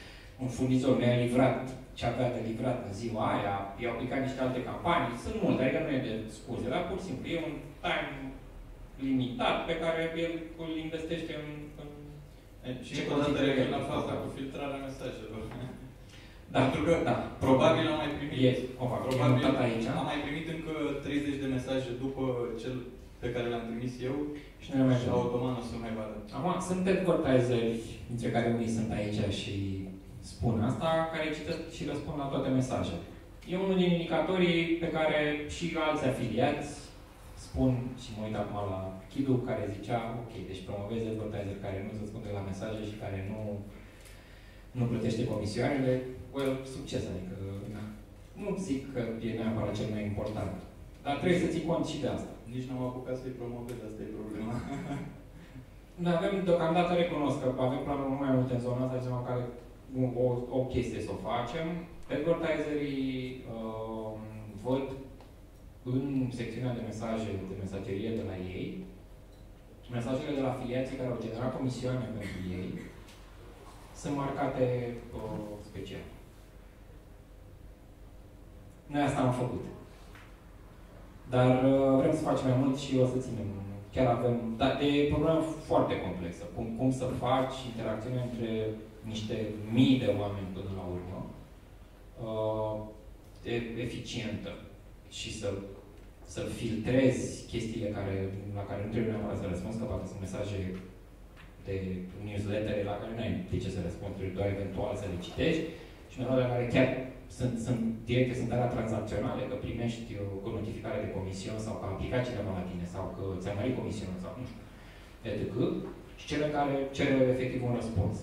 un furnizor mi-a livrat ce avea de livrat în ziua aia, i-au aplicat niște alte campanii, sunt multe, adică nu e de scuze, dar pur și simplu e un time limitat pe care el îl investește în... în și încă o dată revin la faza cu filtrarea mesajelor. Da, pentru că, da, probabil am mai primit, yes, opa, probabil aici. am mai primit încă treizeci de mesaje după cel pe care l-am trimis eu și, nu mai și automat o să mai vadă. Acum, sunt advertiseri, dintre care unii sunt aici și spun asta, care citesc și răspund la toate mesajele. E unul din indicatorii pe care și alți afiliați spun, și mă uit acum la Chidu, care zicea, ok, deci promovezi advertiser care nu răspunde la mesaje și care nu, nu plătește comisioanele, well, succes, adică, na. Nu zic că e neapărat cel mai important, dar trebuie să ții cont și de asta. Nici n-am apucat să-i promovez, asta e problema. Noi avem, deocamdată recunosc că avem planul mult mai multe în zona asta, în care o, o chestie să o facem. Advertiserii uh, văd în secțiunea de mesaje, de mesagerie de la ei, mesajele de la afiliații care au generat comisioane pentru ei sunt marcate uh, special. Noi asta am făcut. Dar uh, vrem să facem mai mult și o să ținem. Chiar avem... Dar e o problemă foarte complexă. Cum, cum să faci interacțiune între niște mii de oameni până la urmă, uh, e, eficientă și să, să filtrezi chestiile care, la care nu trebuie neapărat să răspunzi, că poate sunt mesaje de newslettere la care nu ai de ce să răspunzi, trebuie doar eventual să le citești și mesajele care chiar sunt, sunt directe, sunt alea tranzacționale, că primești o, o notificare de comision sau că a aplicat cineva la tine sau că ți-a mărit comisionul sau nu știu, et cetera. Și cele care cere efectiv un răspuns.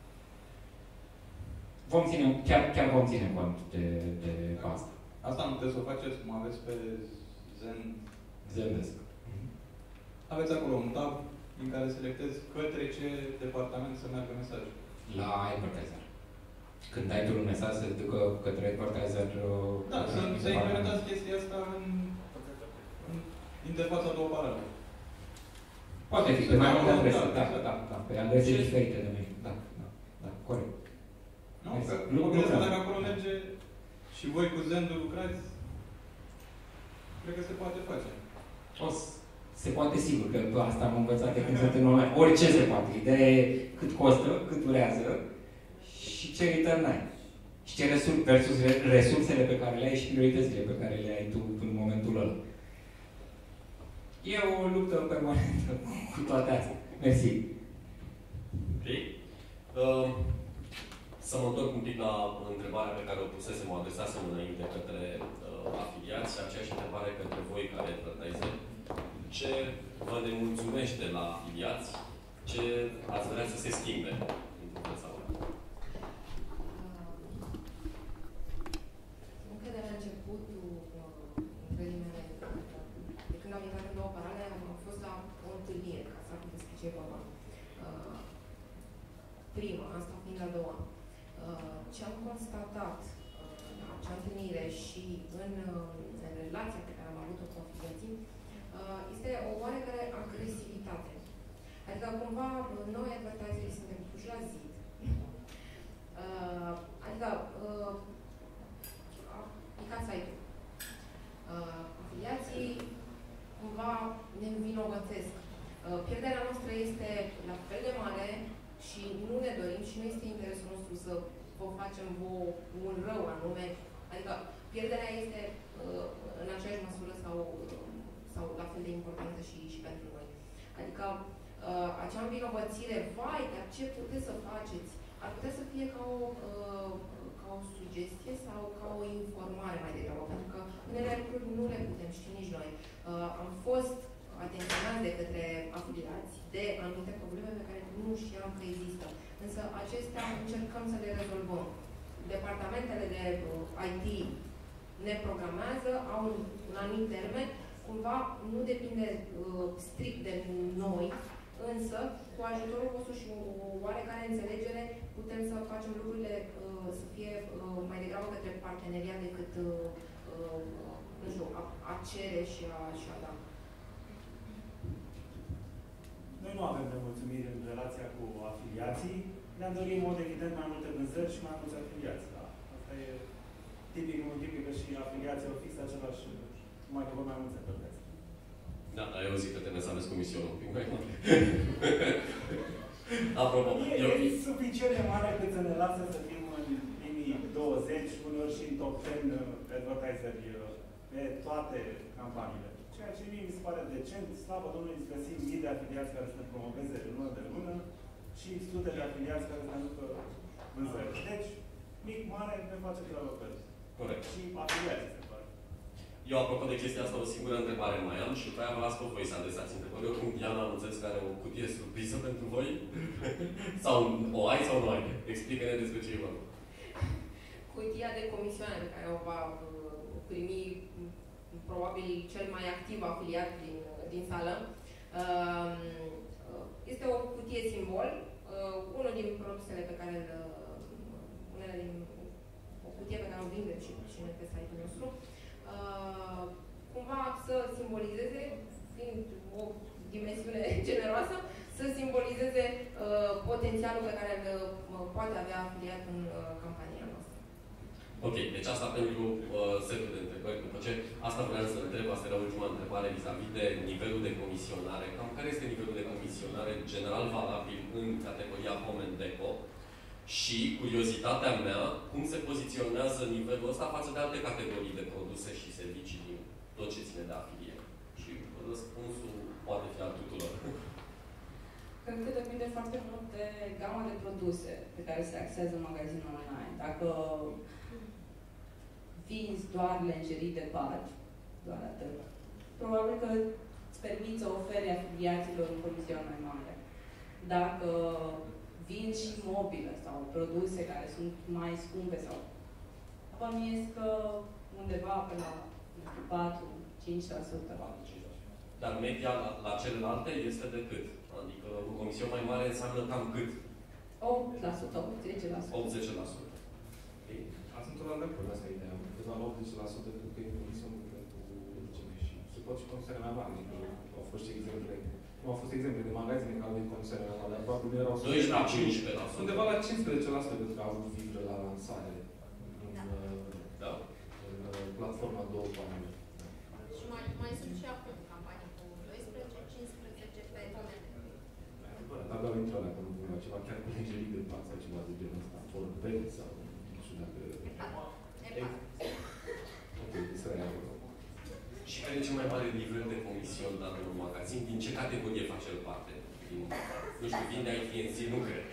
Vom ține, chiar, chiar vom ține cont de, de asta. Asta nu puteți să o faceți cum aveți pe Zen... Zendesk. Mm-hmm. Aveți acolo un tab în care selectezi către ce departament să meargă mesajul. La advertiser. Când ai tu un mesaj să ducă către advertiser... Da, să, să implementați chestia asta în, în interfața două parale. Poate fi pe mai multe adrese, da, da, da, da, pe adrese diferite de noi. Da, da, da, corect. Nu, că lucrurile dacă acolo merge și voi cu Zendu lucrați, cred că se poate face. O se poate sigur, că asta am învățat de când sunt în online. Orice se poate. Ideea e cât costă, cât durează și ce return ai. Și ce resurse, versus resursele pe care le ai și prioritățile pe care le ai tu în momentul ăla. E o luptă permanentă cu toate astea. Mersi. Ok. Uh, să mă întorc un pic la întrebarea pe care o pusesem, o adresasem înainte către uh, afiliați și aceeași întrebare către voi care advertiseri. Ce vă nemulțumește la afiliați? Ce ați vrea să se schimbe într-un fel sau altul? Încă de la începutul întâlnirii mele, de când am intrat în două parale, am fost la o întâlnire, ca să am despre ce vorba. Prima, asta fiind a doua. Ce am constatat la acea întâlnire și în, în relația pe care am avut-o cu afiliații, este o oarecare agresivitate. Adică, cumva, noi, advertiserii, suntem puși la zid. Adică, aplicat site-ul. Afiliații, cumva, ne învinovățesc. Pierderea noastră este la fel de mare și nu ne dorim și nu este interesul nostru să vă facem vouă un rău anume. Adică, pierderea este în aceeași măsură sau sau la fel de importantă și, și pentru noi. Adică uh, acea învinovățire, vai, dar ce puteți să faceți? Ar putea să fie ca o, uh, ca o sugestie sau ca o informare mai degrabă, pentru că unele lucruri nu le putem ști nici noi. Uh, am fost atenționați de către afiliați de anumite probleme pe care nu știam că există. Însă acestea încercăm să le rezolvăm. Departamentele de uh, I T ne programează, au un, un anumit termen, cumva nu depinde uh, strict de noi, însă cu ajutorul vostru și o oarecare înțelegere putem să facem lucrurile uh, să fie uh, mai degrabă către parteneriat decât uh, uh, nu știu, a, a cere și a, și a da. Noi nu avem nemulțumiri în relația cu afiliații. ne-am dorit în mod evident mai multe vânzări și mai mulți afiliați. Da? Asta e tipic, nu tipic, că și afiliații au fix același, mai că mai mulți afiliați. Da, dar eu zic că trebuie să aveți comisionul un pic mai mare. Apropo, e, eu... e suficient de mare cât să ne lasă să fim în primii douăzeci, uneori și în top zece advertiseri pe toate campaniile. Ceea ce mie mi se pare decent, slavă Domnului, găsim mii de afiliați care să ne promoveze lună de lună și sute de afiliați care să ne aducă vânzări. Deci, mic, mare, ne face treaba pe zi. Corect. Și afiliații se pare. Eu, apropo de chestia asta, o singură întrebare mai am și după aia vă las pe voi să adresați întrebări. Eu, cum Diana, am înțeles că are o cutie surpriză pentru voi. Sau o ai sau nu ai? Explică-ne despre ce e vorba. Cutia de comisioane pe care o va primi probabil cel mai activ afiliat din, din sală. Este o cutie simbol. Unul din produsele pe care îl, unele din, o cutie pe care o vindem și, și noi pe site-ul nostru. Cumva să simbolizeze, fiind o dimensiune generoasă, să simbolizeze potențialul pe care îl poate avea afiliat în campania noastră. Ok, deci asta pentru uh, setul de întrebări. După ce asta vreau să întreb, asta era ultima întrebare vis-a-vis de nivelul de comisionare. Cam care este nivelul de comisionare general valabil în categoria Home and Deco? Și curiozitatea mea, cum se poziționează nivelul ăsta față de alte categorii de produse și servicii din tot ce ține de afiliere? Și răspunsul poate fi al tuturor. Cred că depinde foarte mult de gama de produse pe care se axează magazinul online. Dacă vinzi doar lenjerii de pat, doar atât, probabil că îți permiți să oferi afiliaților un comision mai mare. Dacă vinzi și mobile sau produse care sunt mai scumpe sau bănuiesc că undeva pe la patru cinci la sută. Dar media la, la celelalte este de cât? Adică o comision mai mare înseamnă cam cât? opt la sută, optzeci la sută. optzeci la sută. Ați întotdeauna de acord, asta e ideea. Câteva la optzeci la sută pentru că e comision pentru reducere și se pot și comisioane mai mari. Au fost și exemple. Nu au fost exemple de magazine care au venit comisioane mai mari, dar probabil erau doisprezece la cincisprezece la sută. Undeva la cincisprezece la sută pentru că au avut fibră la lansare în, da. în platforma două panele. Și mai, mai sunt și acum campanii cu doisprezece cincisprezece pe Home and Deco. Dar doar intră alea, că nu vreau ceva chiar cu lenjerii de pat sau ceva de genul ăsta, vorbel sau nu știu dacă... Ok, să ia acolo. Și care e cel mai mare nivel de comision dat în un magazin? Din ce categorie face el parte? Din, nu știu, vinde I T N C, nu cred.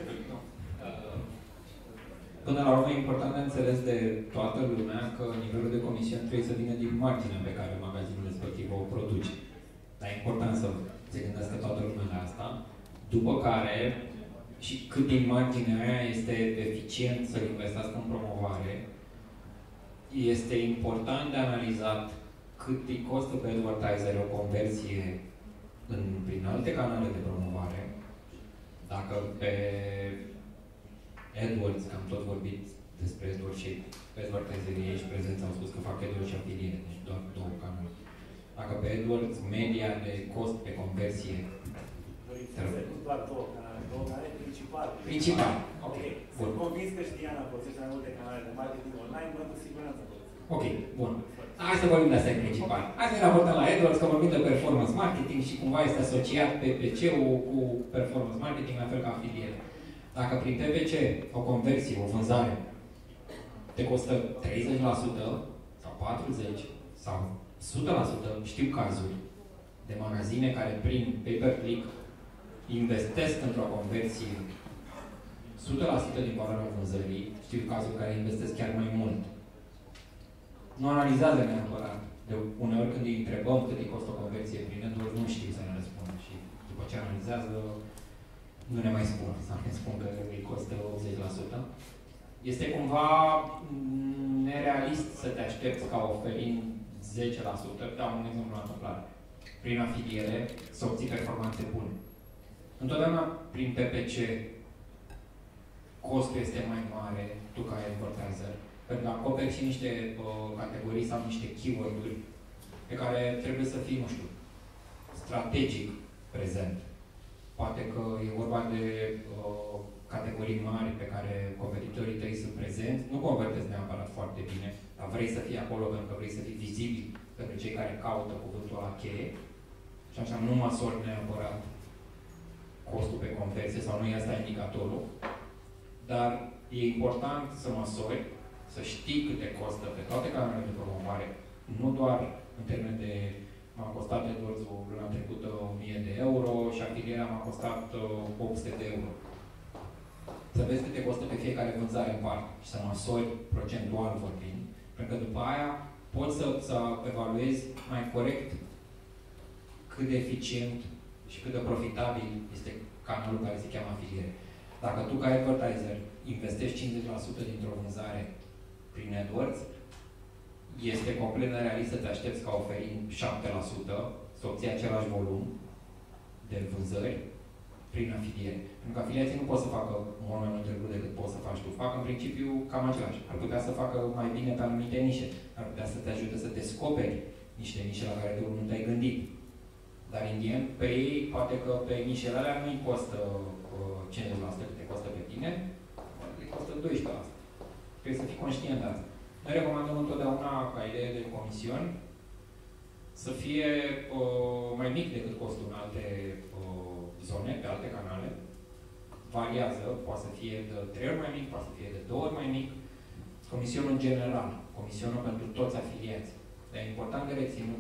Până la urmă, e important de înțeles de toată lumea că nivelul de comision trebuie să vină din marginea pe care magazinul respectiv o produce. Dar e important să se gândească toată lumea la asta. După care, și cât din marginea aia este eficient să investească în promovare, este important de analizat cât îi costă pe advertiser o conversie în, prin alte canale de promovare. Dacă pe AdWords, că am tot vorbit despre AdWords și pe advertiserii ei și prezența au spus că fac AdWords și afiliere, deci doar două canale. Dacă pe AdWords media de cost pe conversie doar două canale, două canale principale. Principal, ok. Sunt convins că și Diana folosește mai multe canale de marketing online, mă cu siguranță folosește. Ok, bun. Hai să vorbim de asta în principal. Hai să ne raportăm la AdWords, că vorbim de performance marketing și cumva este asociat P P C-ul cu performance marketing, la fel ca afiliere. Dacă prin P P C o conversie, o vânzare, te costă treizeci la sută sau patruzeci la sută sau o sută la sută, știu cazuri de magazine care prin pay-per-click investesc într-o conversie o sută la sută din valoarea vânzării, știu cazuri care investesc chiar mai mult. Nu analizează neapărat. De uneori când îi întrebăm cât îi costă o conversie prin AdWords, nu știu să ne răspundă și după ce analizează, nu ne mai spun, sau ne spun că îi costă optzeci la sută. Este cumva nerealist să te aștepți ca oferind zece la sută, dau un exemplu la întâmplare, prin afiliere, să obții performanțe bune. Întotdeauna prin P P C costul este mai mare, tu ca advertiser, pentru că acoperi și niște uh, categorii sau niște keyword-uri pe care trebuie să fii, nu știu, strategic prezent. Poate că e vorba de uh, categorii mari pe care competitorii tăi sunt prezenți, nu convertezi neapărat foarte bine, dar vrei să fii acolo pentru că vrei să fii vizibil pentru cei care caută cuvântul la cheie și așa nu măsori neapărat costul pe conversie sau nu e asta indicatorul, dar e important să măsori, să știi câte costă pe toate canalele de promovare, nu doar în termen de m-a costat AdWords-ul luna trecută o mie de euro și afilierea m-a costat opt sute de euro. Să vezi câte costă pe fiecare vânzare în parte și să măsori procentual vorbind, pentru că după aia poți să, să evaluezi mai corect cât de eficient și cât de profitabil este canalul care se cheamă afiliere. Dacă tu ca advertiser investești cincizeci la sută dintr-o vânzare prin AdWords, este complet nerealist să te aștepți ca oferind șapte la sută să obții același volum de vânzări prin afiliere. Pentru că afiliații nu pot să facă mult mai multe lucruri decât poți să faci tu. Fac în principiu cam același. Ar putea să facă mai bine pe anumite nișe. Ar putea să te ajute să descoperi niște nișe la care tu nu te-ai gândit. Dar, indian, pe ei, poate că pe nișele alea nu-i costă uh, cincizeci la sută cât te costă pe tine, poate îi costă doisprezece la sută. Trebuie să fii conștient de asta. Noi recomandăm întotdeauna, ca idee de comisiuni, să fie uh, mai mic decât costul în alte uh, zone, pe alte canale. Variază, poate să fie de trei ori mai mic, poate să fie de două ori mai mic. Comisionul în general, comisionul pentru toți afiliați. Dar e important de reținut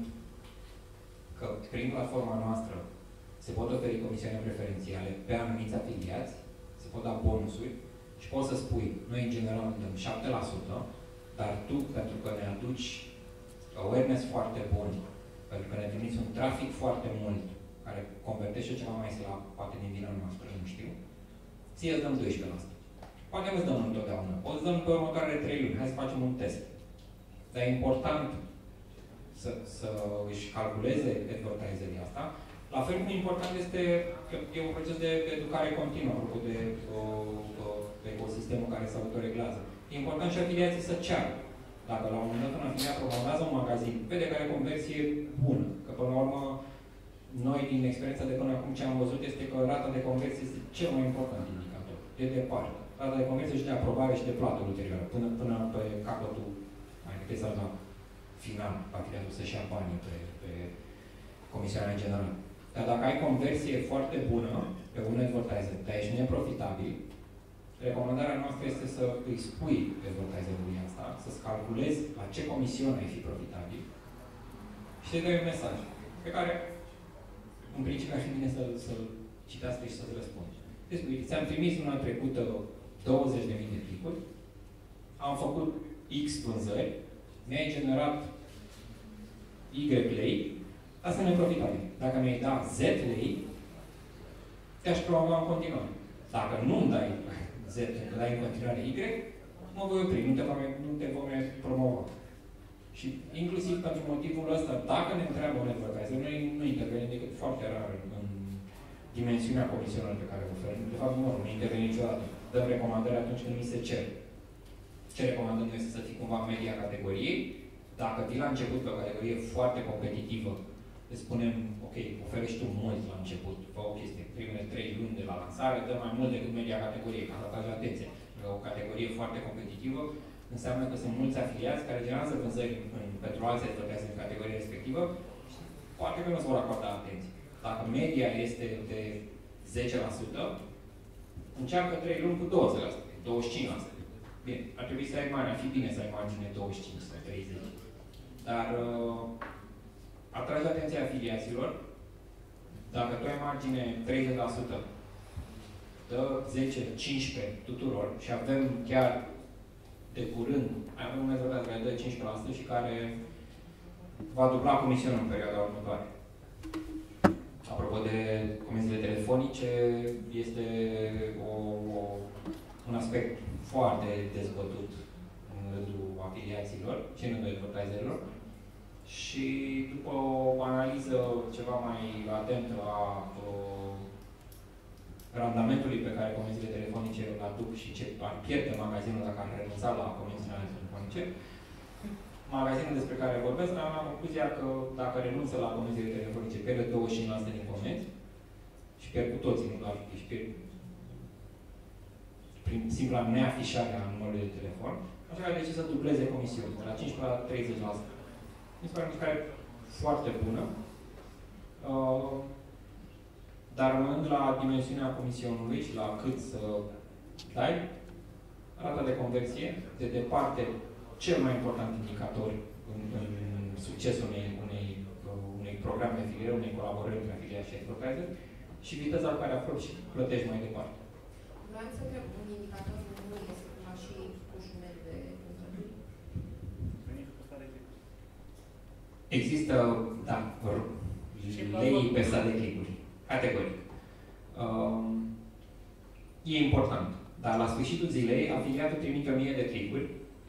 că prin platforma noastră se pot oferi comisioane preferențiale pe anumiți afiliați, se pot da bonusuri și poți să spui, noi în general dăm șapte la sută, dar tu, pentru că ne aduci awareness foarte bun, pentru că ne trimiți un trafic foarte mult, care convertește ceva mai slab, poate din vina noastră, nu știu, ție îți dăm doisprezece la sută. Poate nu îți dăm întotdeauna, o să dăm pe următoarele trei luni, hai să facem un test. Dar e important să, să își calculeze advertiserii asta. La fel cum important este că e un proces de educare continuă, apropo de, de, de ecosistemul care se autoreglează. E important și afiliații să ceară. Dacă la un moment dat un afiliat promovează un magazin, vede că are conversie bună. Că până la urmă, noi din experiența de până acum ce am văzut este că rata de conversie este cel mai important indicator. De departe. Rata de conversie și de aprobare și de plată ulterioară. Până, până pe capătul, mai puteți să la final, afiliatul să-și ia banii pe, pe comisioana generală. Dar dacă ai conversie foarte bună pe un advertiser, dar ești neprofitabil, recomandarea noastră este să îi spui advertiserului asta, să-ți calculezi la ce comision ai fi profitabil și să-i dai un mesaj pe care, în principiu, ar fi bine să-l să citească și să-ți răspunzi. Deci, uite, ți-am trimis luna trecută douăzeci de mii de clicuri, am făcut X vânzări, mi-ai generat Y lei, asta e neprofitabil. Dacă mi-ai dat Z lei, te-aș promova în continuare. Dacă nu-mi dai Z, că dai în continuare Y, mă voi opri, nu te vom, nu te vom promova. Și inclusiv pentru motivul ăsta, dacă ne întreabă un advertiser, noi nu intervenim decât foarte rar în dimensiunea comisionului pe care o oferim. De fapt, nu, nu intervenim niciodată. Dăm recomandări atunci când mi se cer. Ce recomandăm noi este să fii cumva media categoriei. Dacă vii la început pe o categorie foarte competitivă, îți spunem, ok, oferești tu mult la început, fă o chestie, primele trei luni de la lansare, dă mai mult decât media categoriei, ca să atragi atenție. O categorie foarte competitivă înseamnă că sunt mulți afiliați care generează vânzări în, pentru alții advertiseri în categoria respectivă și poate că nu se vor acorda atenție. Dacă media este de zece la sută, încearcă trei luni cu douăzeci la sută, douăzeci și cinci la sută. Bine, ar trebui să ai mare, ar fi bine să ai margine douăzeci și cinci sau treizeci. Dar uh, atragi atenția afiliaților. Dacă tu ai margine treizeci la sută, dă zece cincisprezece tuturor și avem chiar de curând, avem un rezultat care dă cincisprezece la sută și care va dubla comisiunea în perioada următoare. Apropo de comisiile telefonice, este o, o, un aspect foarte dezbătut în rândul afiliaților, și în rândul advertiserilor. Și după o analiză ceva mai atentă a uh, randamentului pe care comenzile telefonice îl aduc și ce ar pierde magazinul dacă ar renunța la comenzile telefonice, magazinul despre care vorbesc, am la concluzia că dacă renunță la comenzile telefonice, pierde douăzeci și cinci la sută din comenzi și pierd cu toții, nu doar și pierd prin simpla neafișare a numărului de telefon, așa că decis să dubleze comisiunea, de la cincisprezece la treizeci la sută. Mi se pare că e foarte bună. Uh, dar rămânând la dimensiunea comisionului și la cât să dai, rata de conversie, de departe, cel mai important indicator în, în succesul unei, unei, unei programe de afiliere, unei colaborări între afiliați și advertiser, și viteza cu care afloși și plătești mai departe. Vreau să întreb, un indicator nu este ca și pușunet de vânzători? Există, da, lei pe stat de clipuri, categoric. Um, e important. Dar la sfârșitul zilei, afiliatul trimite o mie de clipuri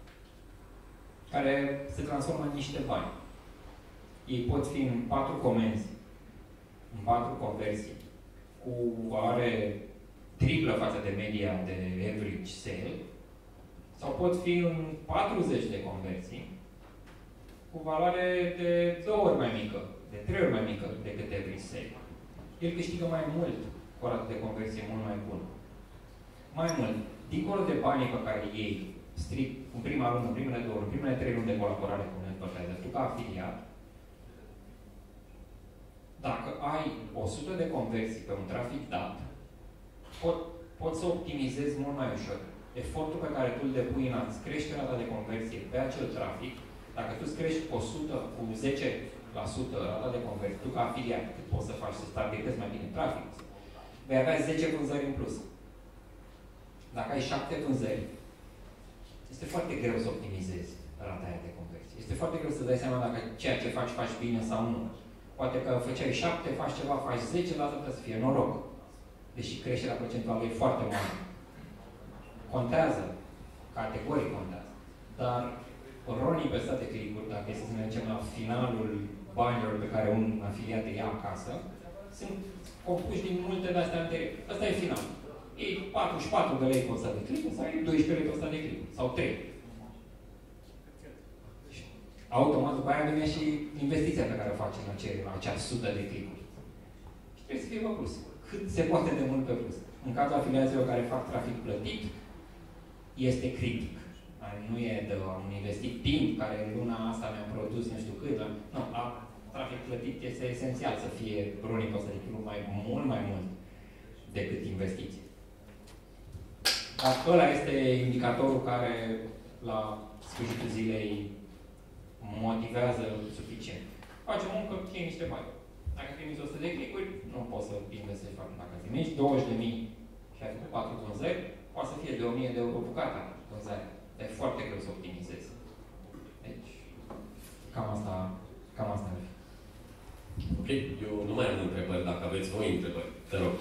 care se transformă în niște bani. Ei pot fi în patru comenzi, în patru conversii, cu valoare triplă față de media de average sale, sau pot fi în patruzeci de conversii, cu valoare de două ori mai mică, de trei ori mai mică decât average sale. El câștigă mai mult cu o rată de conversie mult mai bună. Mai mult, dincolo de banii pe care ei strict în prima lună, în primele două, în primele trei luni de colaborare cu un advertiser, tu ca afiliat, dacă ai o sută de conversii pe un trafic dat, pot, poți să optimizezi mult mai ușor. Efortul pe care tu îl depui în a-ți crește rata de conversie pe acel trafic, dacă tu îți crești o sută cu zece la sută rata de conversie, tu ca afiliat, cât poți să faci să stabilizezi mai bine traficul, vei avea zece vânzări în plus. Dacă ai șapte vânzări, este foarte greu să optimizezi rata aia de conversie. Este foarte greu să dai seama dacă ceea ce faci, faci bine sau nu. Poate că făceai șapte, faci ceva, faci zece, la asta să fie noroc. Deși creșterea procentuală e foarte mare. Contează. Categoric contează. Dar ronii pe state clicuri, dacă este să mergem la finalul banilor pe care un afiliat îi ia acasă, sunt compuși din multe de astea anterioare. Asta e final. Ei patruzeci și patru de lei pe stat de clicuri, sau ei doisprezece lei pe stat de clicuri, sau trei. Automat după aia vine și investiția pe care o faci în acea, acea sută de clicuri. Și trebuie să fie pe plus. Cât se poate de mult pe plus. În cazul afiliaților care fac trafic plătit, este critic. Nu e de un investit timp care în luna asta mi-a produs nu știu cât. Nu, la trafic plătit este esențial să fie runii pe ăsta de clicuri mai mult mai mult decât investiții. Dar ăla este indicatorul care la sfârșitul zilei motivează suficient. Faci o muncă, iei niște bani. Dacă primiți o sută de clicuri, nu poți să investești foarte mult. Dacă primiți douăzeci de mii și ai făcut patru vânzări, poate să fie de o mie de euro bucata vânzarea. Dar e foarte greu să optimizezi. Deci, cam asta, cam asta ar fi. Ok, eu nu mai am întrebări, dacă aveți voi întrebări. Te rog.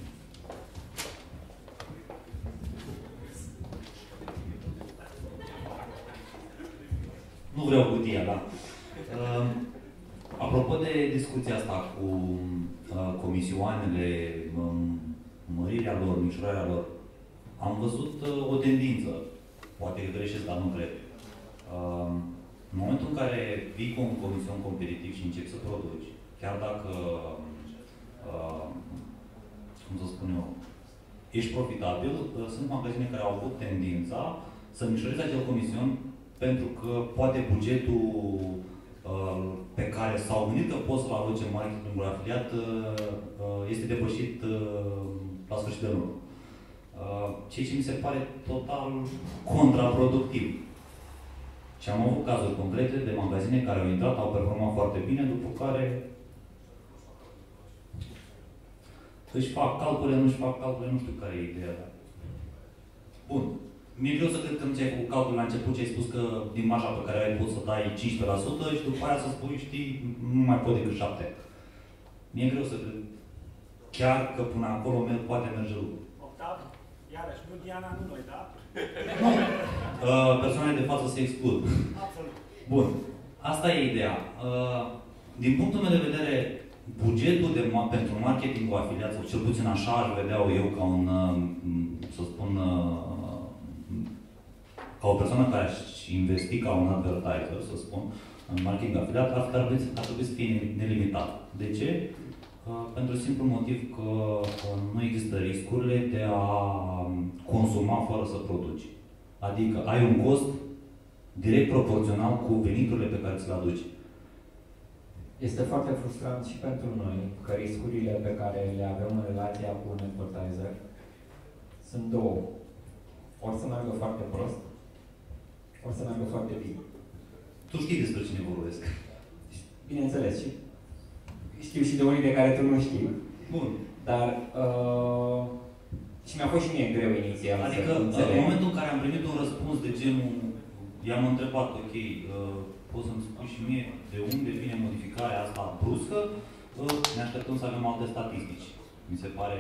Nu vreau cutia, da. Uh, apropo de discuția asta cu uh, comisioanele, um, mărirea lor, micșorarea lor, am văzut uh, o tendință, poate că greșesc, dar nu cred. Uh, în momentul în care vii cu un comision competitiv și începi să produci, chiar dacă, uh, cum să spun eu, ești profitabil, uh, sunt magazine care au avut tendința să micșoreze acel comision pentru că poate bugetul uh, pe care s-au gândit că pot să-l aloce în marketingul afiliat uh, este depășit uh, la sfârșit de lună. Uh, ceea ce mi se pare total contraproductiv. Și am avut cazuri concrete de magazine care au intrat, au performat foarte bine, după care își fac calcule, nu își fac calcule, nu știu care e ideea. Bun. Mi-e greu să cred că nu ți-ai făcut calcul la început ce ai spus că din marja pe care ai poți să dai cincisprezece la sută și după aia să spui, știi, nu mai pot decât șapte. Mi-e greu să cred chiar că până acolo poate merge lucrul. Octav, iarăși, nu Diana, nu noi, da? Nu. Uh, persoanele de față se exclud. Absolut. Bun. Asta e ideea. Uh, din punctul meu de vedere, bugetul de ma pentru marketingul afiliat, sau cel puțin așa aș vedea eu ca un, uh, să spun, uh, ca o persoană care aș investi ca un advertiser, să spun, în marketing afiliat, ar trebui, ar trebui să fie nelimitat. De ce? Uh, pentru simplu motiv că uh, nu există riscurile de a consuma fără să produci. Adică ai un cost direct proporțional cu veniturile pe care ți le aduci. Este foarte frustrant și pentru noi că riscurile pe care le avem în relația cu un advertiser sunt două. Ori să meargă foarte prost, ori să meargă foarte bine. Tu știi despre cine vorbesc. Bineînțeles, și știu și de unii de care tu nu știi. Bun. Dar uh, și mi-a fost și mie greu inițial. Adică în momentul în care am primit un răspuns de genul, i-am întrebat, ok, uh, poți să-mi spui și mie de unde vine modificarea asta bruscă, uh, ne așteptăm să avem alte statistici. Mi se pare...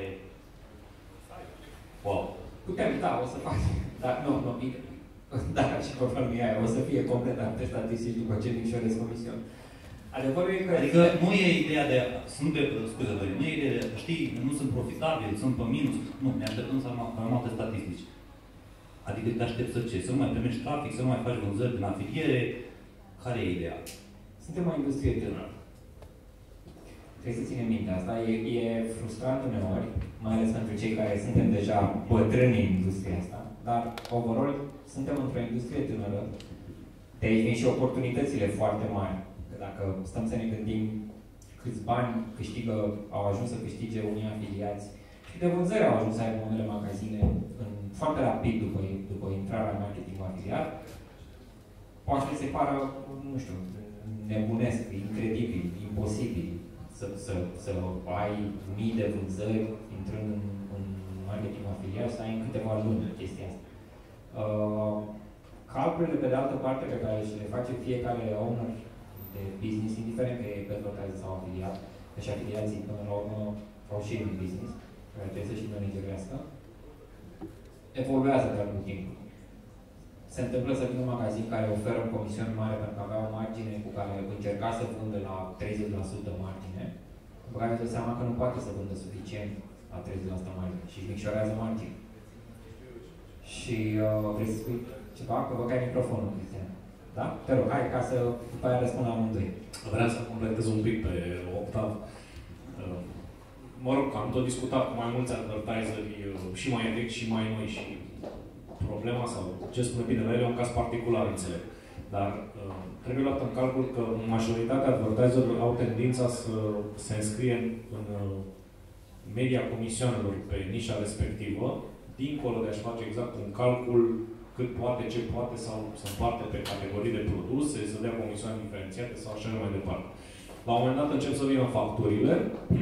Wow. Putem, da, o să fac. Dar nu, nu, dacă și conform aia, o să fie complet alte statistici după ce micșorez comision. Adevărul e că... Adică nu e ideea de... Sunt de... Scuze, Dorin, nu e ideea de... Știi, nu sunt profitabili, sunt pe minus. Nu, ne așteptăm să avem alte statistici. Adică te aștepți să ce? Să nu mai primești trafic, să nu mai faci vânzări din afiliere? Care e ideea? Suntem o industrie tânără. Trebuie să ținem minte asta. E, e frustrant uneori, mai ales pentru cei care suntem deja bătrâni în industria asta. Dar, overall, suntem într-o industrie tânără. De aici vin și oportunitățile foarte mari. Că dacă stăm să ne gândim câți bani câștigă, au ajuns să câștige unii afiliați și de vânzări au ajuns să aibă unele magazine în, foarte rapid după, după intrarea în marketingul afiliat, poate să se pară, nu știu, nebunesc, incredibil, imposibil să, să, să ai mii de vânzări intrând în, în marketing afiliat, să ai în câteva luni chestia asta. Uh, calculele, pe de altă parte, pe care și le face fiecare owner de business, indiferent că e advertiser sau afiliat, că și afiliații, până la urmă, au și un business, care trebuie să și managerească, evoluează de-a lungul timpului. Se întâmplă să vină un magazin care oferă o comision mare pentru că avea o margine cu care încerca să vândă la treizeci la sută margine, după care își dă seama că nu poate să vândă suficient la treizeci la sută margine și își micșorează margine. Și uh, vrei să spui ceva? Că vă cai microfonul, Cristian. Da? Te rog, hai ca să după aia răspund la amândoi. Vreau să completez un pic pe Octav. Mă rog, am tot discutat cu mai mulți advertiseri și mai vechi și mai noi și problema sau ce spune bine la ele e un caz particular, înțeleg. Dar uh, trebuie luat în calcul că majoritatea advertiserilor au tendința să se înscrie în, în uh, media comisioanelor pe nișa respectivă, dincolo de a-și face exact un calcul cât poate, ce poate sau să împarte pe categorii de produse, să dea comisioane diferențiate sau așa mai departe. La un moment dat încep să vină facturile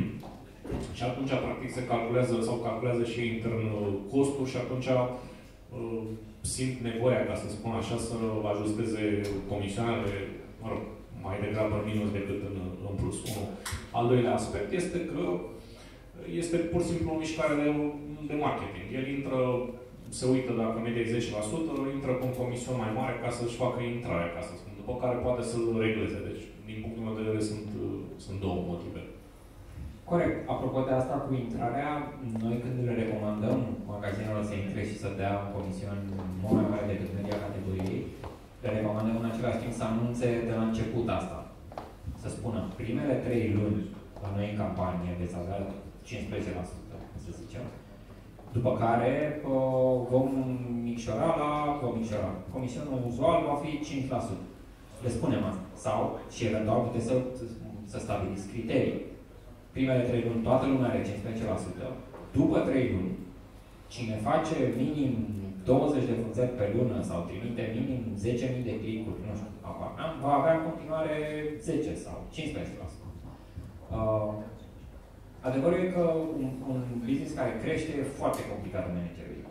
și atunci, practic, se calculează sau calculează și intern costul și atunci uh, simt nevoia, ca să spun așa, să ajusteze comisioanele, mă rog, mai degrabă în minus decât în, în plus. Unu. Al doilea aspect este că este pur și simplu o mișcare de, de marketing. El intră, se uită dacă media e zece la sută, intră cu un comision mai mare ca să-și facă intrarea, ca să spun, după care poate să-l regleze. Deci, din punctul meu de vedere, sunt, sunt două motive. Corect. Apropo de asta cu intrarea, noi când le recomandăm magazinelor să intre și să dea un comision mult mai mare decât media categoriei, le recomandăm în același timp să anunțe de la început asta. Să spună, primele trei luni la noi în campanie veți avea cincisprezece la sută, să zicem. După care uh, vom micșora la vom micșora. Comisionul uzual va fi cinci la sută. Le spunem asta. Sau, și eventual puteți să, să stabiliți criterii. Primele trei luni, toată lumea are cincisprezece la sută. După trei luni, cine face minim douăzeci de vânzări pe lună sau trimite minim zece mii de click-uri, nu știu, aparam, va avea în continuare zece sau cincisprezece la sută. Uh, adevărul e că un, un business care crește e foarte complicat de managerit.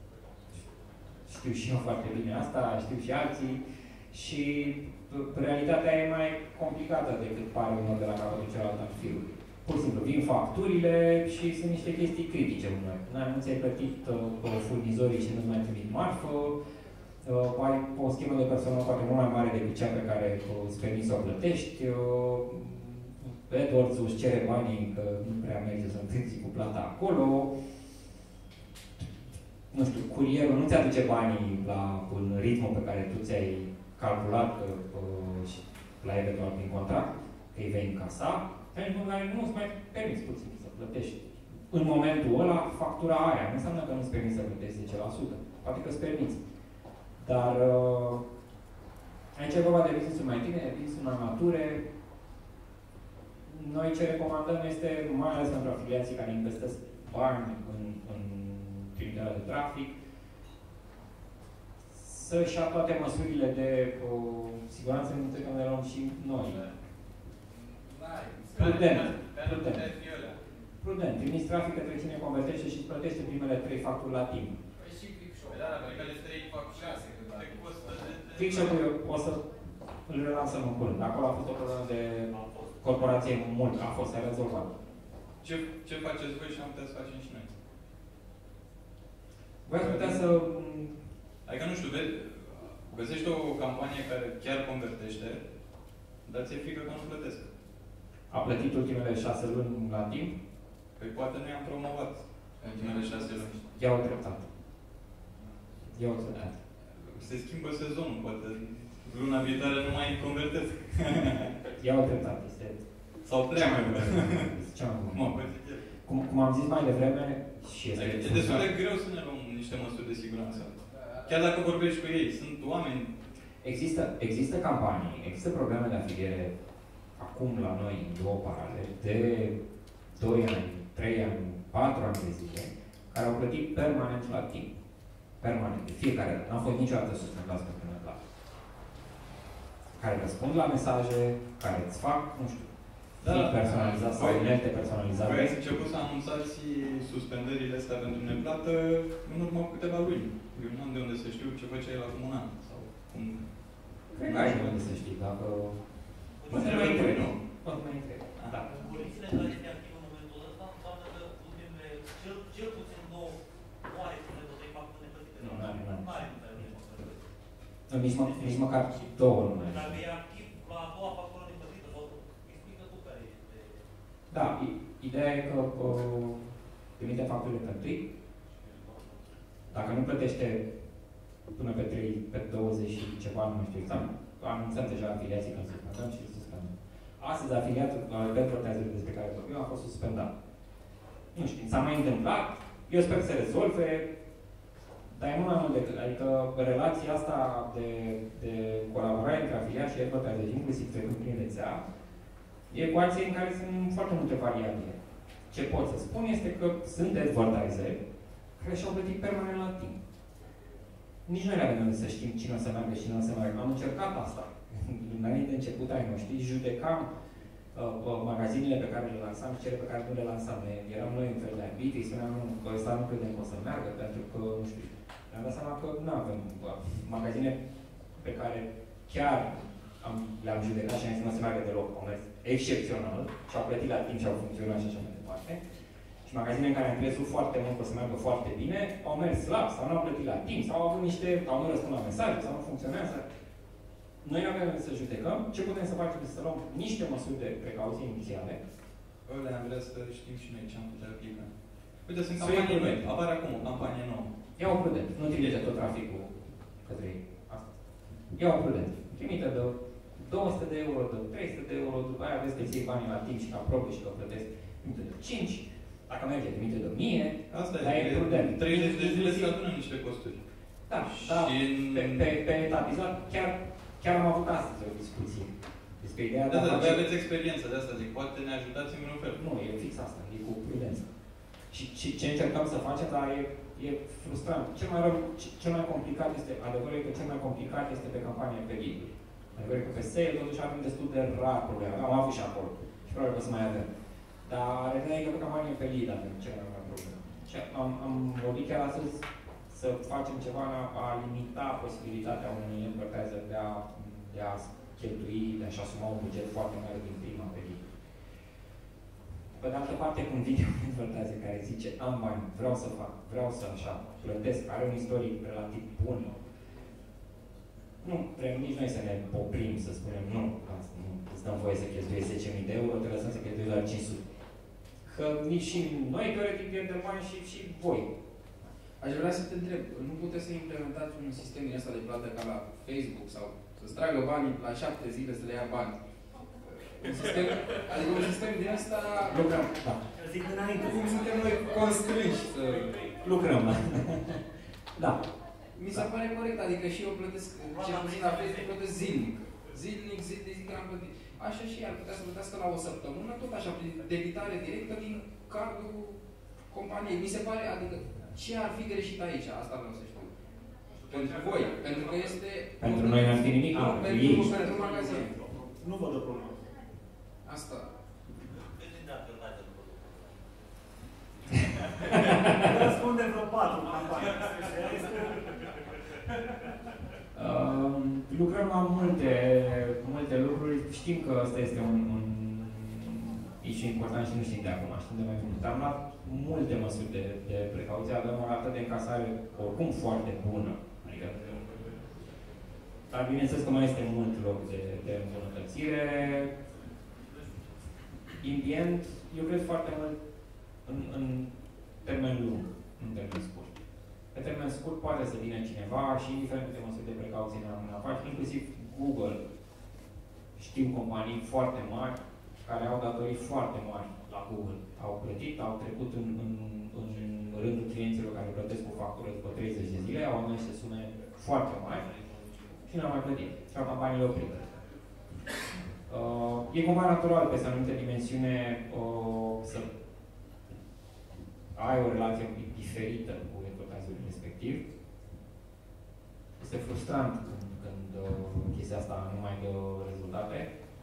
Știu și eu foarte bine asta, știu și alții și realitatea e mai complicată decât pare unul de la capătul celălalt al firului. Pur și simplu, vin facturile și sunt niște chestii critice uneori. Nu ți-ai plătit uh, furnizorii și nu-ți mai trimit marfă, uh, ai o schemă de personal poate mult mai mare decât cea pe care uh, îți permiți să o plătești, uh, AdWords își cere banii că nu prea merge să întâlzi cu plata acolo, nu știu, curierul nu ți-aduce banii la un ritmul pe care tu ți-ai calculat că, uh, și la eventual prin contract, că îi vei încasa, pentru că nu îți mai permiți puțin să plătești în momentul ăla, factura aia. Nu înseamnă că nu-ți permiți să plătești zece la sută. Poate că îți permiți. Dar uh, aici e vorba de business-uri mai tine, business-uri mai mature. Noi ce recomandăm este, mai ales pentru afiliații care investesc bani în, în trimiterea de trafic, să-și ia toate măsurile de uh, siguranță în care le luăm și noi. Prudent. Prudent. Prudent. Trimiți trafic către cine convertește și îți plătește primele trei facturi la timp. Păi și Quickshop. Da, dar primele trei fac șase. Quickshop-ul o să îl relansăm în curând. Acolo a fost o problemă de corporație mult. A fost rezolvat. Ce, ce faceți voi și am putea să facem și noi? Voi ați putea să... Adică, nu știu, vezi, găsești o campanie care chiar convertește, dar ți-e frică că nu plătesc. A plătit ultimele șase luni la timp? Păi poate nu i-am promovat ultimele șase luni. Ia-o treptat. Ia-o treptat. Se schimbă sezonul, poate luna viitoare nu mai convertesc. Ia-o treptat. Este sau pleacă. Cea mai bună. Mă, poate chiar. Cum, cum am zis mai devreme, și este... Adică e destul de greu să ne luăm niște măsuri de siguranță. Chiar dacă vorbești cu ei, sunt oameni... Există, există campanii, există programe de afiliere acum la noi în două paralele, de doi ani, trei ani, patru ani de zile, care au plătit permanent la timp. Permanent, de fiecare dată. N-am fost niciodată suspendați pentru neplată. Care răspund la mesaje, care îți fac, nu știu, da, personalizat sau unelte personalizate. Voi ați început să anunțați suspendările astea pentru neplată în urmă cu câteva luni. Eu nu am de unde să știu ce făceai la un an. Sau cum... Cred că ai de unde să știi, dacă... Nu te mai întreb, nu? Nu te mai întreb. Da. Condițiile în care este activ în momentul ăsta înseamnă că ultimele, cel, cel puțin două, nu are cum de tot impactul neplătite. Nu, nu are, nu are. Nu are cum de neplătite. Nici, mă, nici măcar două nu mai. Dacă e activ la a doua factură neplătită, sau explică tu care este... Da, ideea e că uh, trimite facturile pe întâi. Dacă nu plătește până pe trei, pe douăzeci și ceva, nu știu exact, anunțăm deja afiliații când suspendăm și suspendăm. Astăzi afiliatul Albert Roteazul despre care vorbim a fost suspendat. Nu știu, s-a mai întâmplat, eu sper să se rezolve, dar e mult mai mult decât, adică relația asta de, de colaborare între afiliat și advertiser, inclusiv trecând prin rețea, e ecuație în care sunt foarte multe variabile. Ce pot să spun este că sunt advertiseri care și-au plătit permanent la timp. Nici noi nu avem unde să știm cine o să meargă și cine o să meargă. Am încercat asta. Înainte de început ai noștri, judecam uh, uh, magazinele pe care le lansam și cele pe care nu le lansam. Eram noi în fel de arbitri, îi spuneam, nu, că ăsta nu credem că o să meargă, pentru că, nu știu, ne-am dat seama că nu avem uh, magazine pe care chiar am, le-am judecat și am zis, nu o să meargă deloc, au mers excepțional și au plătit la timp și au funcționat și așa mai departe. Și magazine în care am crezut foarte mult că o să meargă foarte bine, au mers slab sau nu au plătit la timp, sau au avut niște, au nu răspund la mesaje, sau nu funcționează. Noi nu avem să judecăm. Ce putem să facem este să luăm niște măsuri de precauție inițiale. Ăla am vrea să știm și noi ce am putea aplica. Uite, sunt campanii noi. Apare acum o campanie nouă. Ia-o prudent. Nu trimite tot traficul către ei. Asta. Ia-o prudent. Trimite de două sute de euro, de trei sute de euro, după aia vezi că îți iei banii la timp și că apropi și că plătesc. Trimite de cinci. Dacă merge, trimite de o mie. Asta dar e prudent. treizeci de zile se adună niște costuri. Da, da. Pe, pe, pe etapizat, chiar, chiar am avut astăzi o discuție despre ideea da, de da, voi aveți experiență de asta, zic, poate ne ajutați în vreun fel. Nu, e fix asta, e cu prudență. Și, și ce încercăm să facem, dar e, e frustrant. Cel mai rău, cel mai complicat este, adevărul e că cel mai complicat este pe campania pe lead. Adevărul e că pe sale, totuși avem destul de rar probleme. Am avut și acolo. Și probabil că o să mai avem. Dar realitatea e că pe campania pe lead avem cel mai mare probleme. Și am, am vorbit chiar astăzi să facem ceva a limita posibilitatea unui advertiser de a, de a cheltui, de a-și asuma un buget foarte mare din prima pe lead. Pe de altă parte, când vine un advertiser care zice, am bani, vreau să fac, vreau să așa, plătesc, are un istoric relativ bun, nu vrem nici noi să ne oprim, să spunem, nu, nu îți dăm voie să cheltuiesc zece mii de euro, te lăsăm să cheltuiesc doar cinci sute. Că nici și noi, teoretic, pierdem bani și, și voi. Aș vrea să te întreb, nu puteți să implementați un sistem din ăsta de plată ca la Facebook sau să-ți tragă banii la șapte zile să le ia bani? Un sistem, adică un sistem din asta... Lucrăm, da. Zic înainte. Cum suntem noi constrânși să... Lucrăm, da. Da. Mi se pare corect, adică și eu plătesc, cel puțin la Facebook, plătesc zilnic. Zilnic, zilnic, am plătit. Așa și ar putea să plătească la o săptămână, tot așa, prin debitare directă din cardul companiei. Mi se pare, adică, ce ar fi greșit aici? Asta vreau să știu. Pentru voi, pentru că este... Pentru noi n-ar fi nimic, nu, pentru, ei. pentru magazin. Nu văd o problemă. Asta. Răspunde vreo patru campanii. Uh, lucrăm la multe, multe lucruri. Știm că ăsta este un, un issue important și nu știm de acum, știm de mai mult. Am luat multe măsuri de, de precauție, avem o rată de încasare oricum foarte bună. Adică, dar bineînțeles că mai este mult loc de, de îmbunătățire. Ambient, eu cred foarte mult în, în termen lung, în termen scurt. Pe termen scurt poate să vină cineva și indiferent de măsuri de precauție ne-am face, inclusiv Google. Știu companii foarte mari care au datorii foarte mari la Google. Au plătit, au trecut în, în, în rândul clienților care plătesc cu factură după treizeci de zile, au niște sume foarte mari și n-au mai plătit. Și au campaniile oprite. Uh, e cumva natural pe o anumită dimensiune uh, să ai o relație un pic diferită cu advertiserul respectiv. Este frustrant când, când uh, chestia asta nu mai dă rezultate.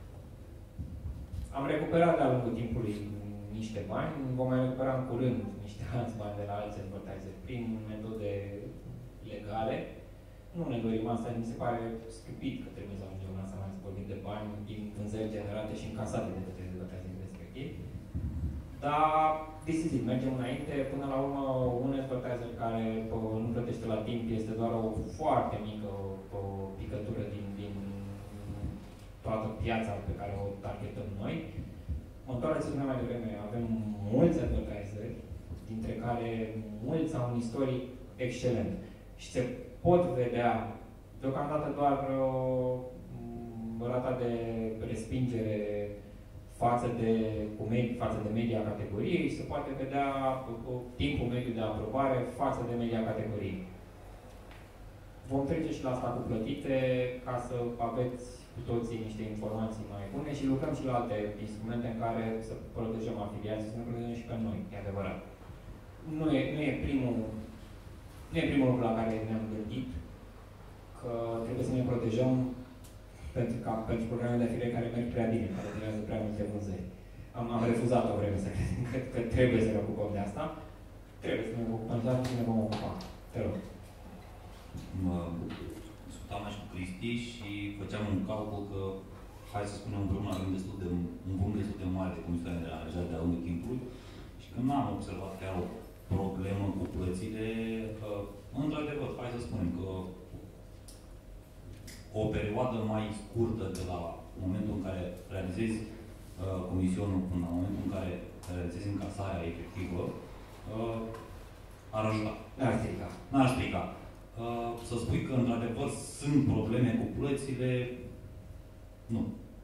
Am recuperat de-a lungul timpului niște bani, vom mai recupera în curând niște alți bani de la alți advertiseri prin metode legale. Nu ne dorim asta, mi se pare stupid că trebuie să ajungem la asta, mai să vorbim de bani din vânzări generate și încasate de către advertiserii respectiv. Dar, this is it, mergem înainte. Până la urmă, un advertiser care pă, nu plătește la timp este doar o foarte mică pă, picătură din, din toată piața pe care o targetăm noi. Motoarele, să spunem mai devreme, avem mulți advertiseri, dintre care mulți au un istoric excelent. Și se pot vedea, deocamdată doar uh, rata de respingere față de, cu med, față de media categoriei și se poate vedea uh, timpul mediu de aprobare față de media categoriei. Vom trece și la asta cu plătite ca să aveți cu toții niște informații mai bune și lucrăm și la alte instrumente în care să protejăm afiliații, să ne protejăm și pe noi, e adevărat. Nu e, nu e primul Nu e primul lucru la care ne-am gândit, că trebuie să ne protejăm pentru, ca, pentru programele de afiliere care merg prea bine, care generează prea multe vânzări. Am, am refuzat o vreme să cred că, că trebuie să ne ocupăm de asta. Trebuie să ne ocupăm de asta și ne vom ocupa. Te rog. Mă discutam aici cu Cristi și făceam un calcul că, hai să spunem împreună, avem destul de, un volum destul de mare de comisioane de angajat de-a lungul timpului și că n-am observat chiar o problemă cu plățile, într-adevăr, hai să spunem că o perioadă mai scurtă de la momentul în care realizezi uh, comisionul până la momentul în care realizezi încasarea efectivă, uh, ar ajuta. N-ar strica. N-ar strica. Uh, să spui că, într-adevăr, sunt probleme cu plățile, nu.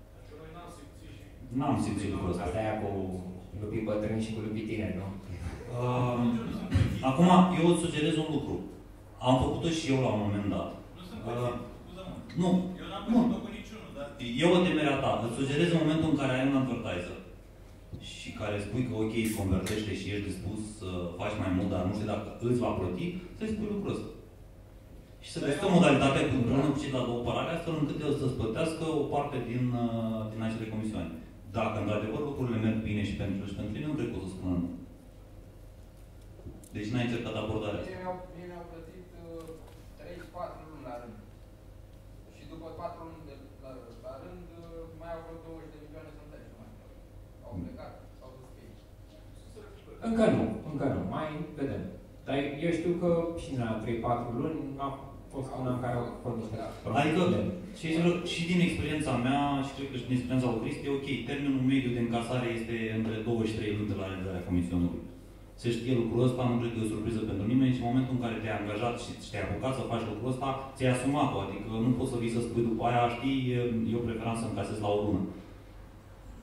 N-am simțit lucrul ăsta. Asta e cu lupii bătrâni și cu lupii tineri, nu? Uh, acum, eu îți sugerez un lucru. Am făcut-o și eu la un moment dat. Uh, nu. Eu n-am nu. făcut cu niciunul, dar... Eu o temerea ta. Îți sugerez în momentul în care ai un advertiser și care spui că ok, îți convertește și ești dispus să faci mai mult, dar nu știu dacă îți va plăti, să-i spui lucrul ăsta. Și să găsești o modalitate împreună cu cei de la două parale, astfel încât el să-ți plătească o parte din, din acele comisioane. Dacă într-adevăr lucrurile merg bine și pentru și pentru tine, nu cred că o să spună nu. Deci n-ai încercat abordarea asta. Ei mi-au, ei mi-au plătit uh, trei patru luni la rând. Și după patru luni de, la, la rând, uh, mai au vreo douăzeci de milioane să-mi dai, nu mai au plecat, s-au dus pe ei. Încă nu, încă nu. Mai vedem. Dar eu știu că și în trei patru luni a fost una în care au fost niște Adică, și, și din experiența mea, și cred că și din experiența lui Cristi, ok, termenul mediu de încasare este între două și trei luni de la realizarea comisionului. Se știe lucrul ăsta, nu cred că e o surpriză pentru nimeni și în momentul în care te-ai angajat și te-ai apucat să faci lucrul ăsta, ți-ai asumat-o. Adică nu poți să vii să spui după aia, știi, eu preferam să încasez la o lună.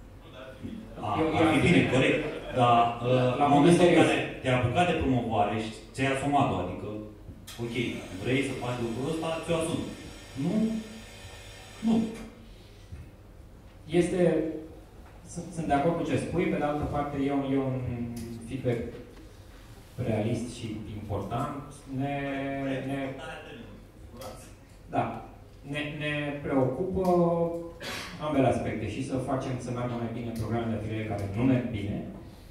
A, ar fi bine, corect. Dar uh, la momentul în care te-ai apucat de promovare și ți-ai asumat-o, adică, ok, vrei să faci lucrul ăsta, ți-o asumi. Nu? Nu. Este... Sunt, sunt de acord cu ce spui, pe de altă parte e un, e un feedback realist și important. Ne... ne da. Ne, ne preocupă ambele aspecte și să facem să meargă mai bine programele de afiliere care nu merg bine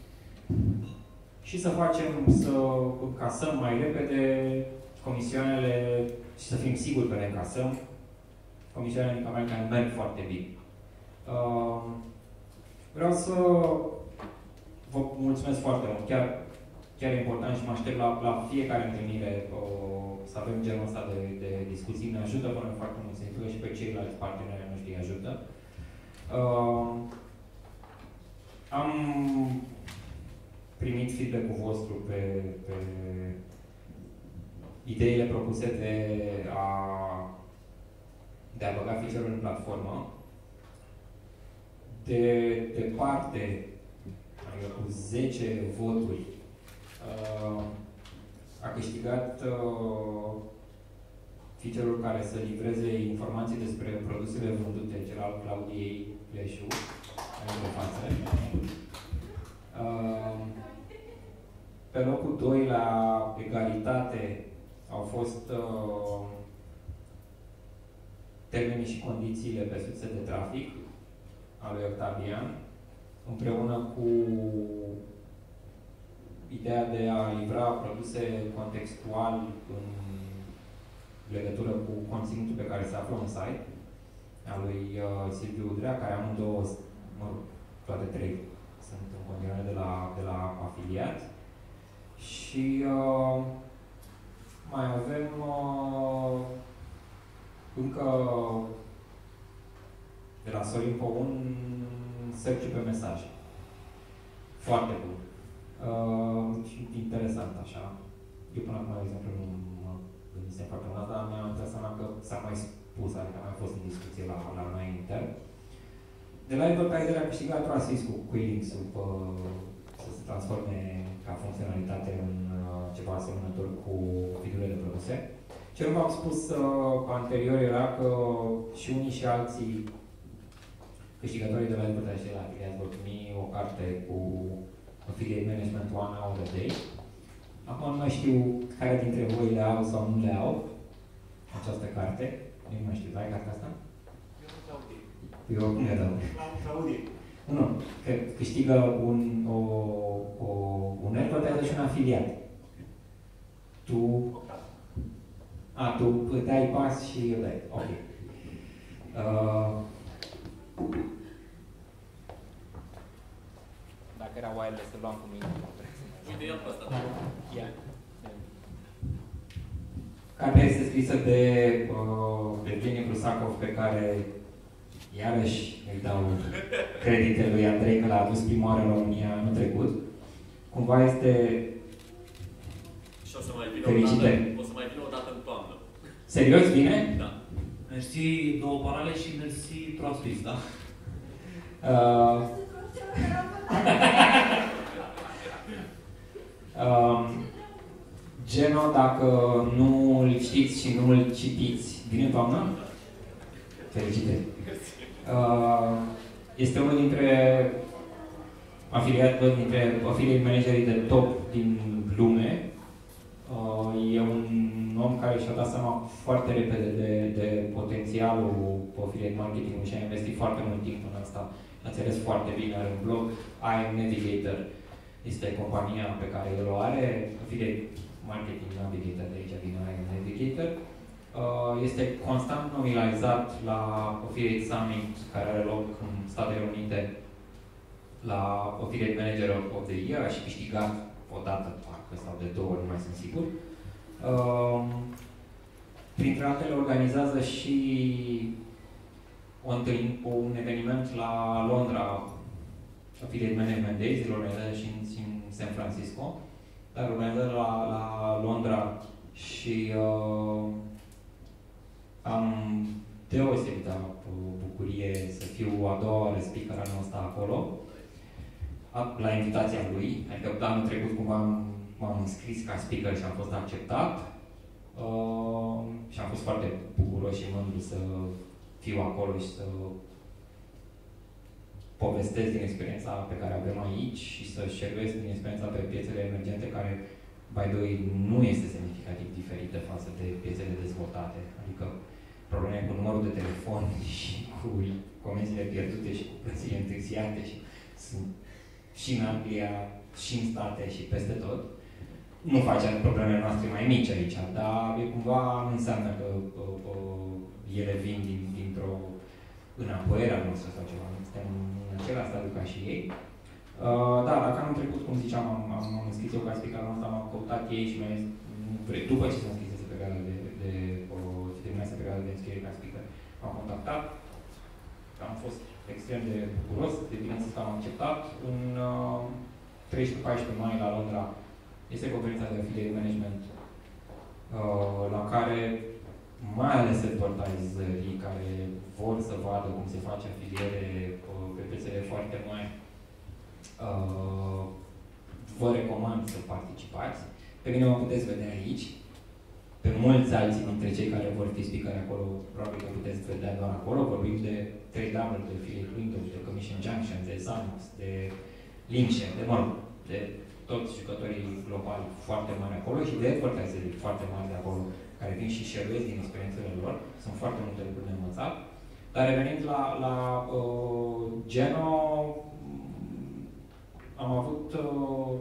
și să facem să încasăm mai repede comisioanele și să fim siguri că le încasăm comisioanele din campanii care merg foarte bine. Uh, vreau să vă mulțumesc foarte mult. Chiar, chiar e important și mă aștept la, la fiecare întâlnire uh, să avem genul ăsta de, de discuții. Ne ajută până foarte mult, să implică și pe ceilalți parteneri noștri ajută. Uh, am primit feedback-ul vostru pe, pe ideile propuse de a, de a băga feature-ul în platformă. De departe, adică cu zece voturi, uh, a câștigat uh, feature-ul care să livreze informații despre produsele vândute, cel al Claudiei Pleșu, aici de față. Uh, pe locul doi, la egalitate, au fost uh, termenii și condițiile pe surse de trafic al lui Octavian, împreună cu ideea de a livra produse contextual în legătură cu conținutul pe care se află în site, al lui uh, Silviu Udrea, care amândouă, mă rog, toate trei sunt în continuare de la, de la afiliat. Și uh, mai avem uh, încă de la Sorin Po un search pe mesaj. Foarte bun. Uh, și interesant, așa. Eu până acum, de exemplu, nu mă gândisem foarte mult, dar mi-am dat seama că s-a mai spus, adică a mai fost în discuție la, la noi intern. De la Advertiser a câștigat Trasis cu Quillings-ul să se transforme ca funcționalitate în uh, ceva asemănător cu figurile de produse. Ce nu v-am spus uh, anterior era că și unii și alții câștigătorii de la Advertiser la Affiliate vor primi o carte cu Affiliate Management One Hour a Day. Acum nu mai știu care dintre voi le au sau nu le au această carte. Nu mai știu, ai cartea asta? Eu nu le dau. Nu, că câștigă un, o, o, un advertiser și un afiliat. Tu... A, tu dai pas și eu dai. Ok. Uh, Dacă era wireless, să luam cu mine. Uite, ia pe asta. Ia. Cartea este scrisă de uh, Evgeni Brusakov, pe care iarăși îi dau credite lui Andrei că l-a adus prima oară în România anul trecut. Cumva este și o să mai vină fericitări. O, o să mai vină o dată în toamnă. Serios, vine? Da. Mersi două parale și mersi Troastis, da? Uh, um, Geno, dacă nu îl știți și nu îl citiți, vine în toamnă? Felicitări! Uh, este unul dintre afiliați, dintre affiliate managerii de top din lume. Uh, e un om care și-a dat seama foarte repede de, de potențialul affiliate marketing-ului și a investit foarte mult timp în asta. A înțeles foarte bine, are un blog. I Am Navigator este compania pe care el o are. Affiliate Marketing Navigator, de aici vine I Am Navigator. Uh, este constant nominalizat la Affiliate Summit, care are loc în Statele Unite, la Affiliate Manager of the Year, și câștigat o dată, parcă, sau de două ori, nu mai sunt sigur. Uh, printre altele, organizează și un, un eveniment la Londra, Affiliate Management Days, îl organizează și în, în San Francisco, dar organizează la, la Londra și uh, am deosebită bucurie să fiu a doua oară speaker anul ăsta acolo. la invitația lui, adică anul trecut cumva m-am înscris ca speaker și am fost acceptat. Uh, și am fost foarte bucuros și mândru să fiu acolo și să povestesc din experiența pe care avem aici și să șervesc din experiența pe piețele emergente, care, by the way, nu este semnificativ diferită față de piețele dezvoltate. Adică probleme cu numărul de telefon și cu comenzile pierdute și cu plățile întârziate și sunt și în Anglia, și în state, și peste tot. Nu face problemele noastre mai mici aici, dar e cumva nu înseamnă că uh, uh, ele vin din, dintr-o înapoierea noastră sau ceva. Suntem în același stadiu ca și ei. Uh, da, dacă anul trecut, cum ziceam, am, am, am înscris eu ca speaker, am căutat ei și mi-a zis, după ce s-a înscris pe perioada de, de, o, ce terminase perioada de înscriere ca speaker, m-am contactat. Am fost extrem de bucuros, de bineînțeles că am acceptat. În uh, treisprezece paisprezece mai la Londra este conferința de afiliere management, uh, la care mai ales advertiserii care vor să vadă cum se face afiliere uh, pe piețele foarte mari, uh, vă recomand să participați. Pe mine mă puteți vedea aici. Pe mulți alții dintre cei care vor fi speaker acolo, probabil că puteți vedea doar acolo. Vorbim de trei W, de Affiliate Windows, de Commission Junction, de Zanuix, de Linkshare, de, mă rog, de toți jucătorii globali foarte mari acolo și de advertiseri foarte mari de acolo, care vin și share-uiesc din experiențele lor. Sunt foarte multe lucruri de învățat. Dar revenind la, la uh, Geno, am avut uh,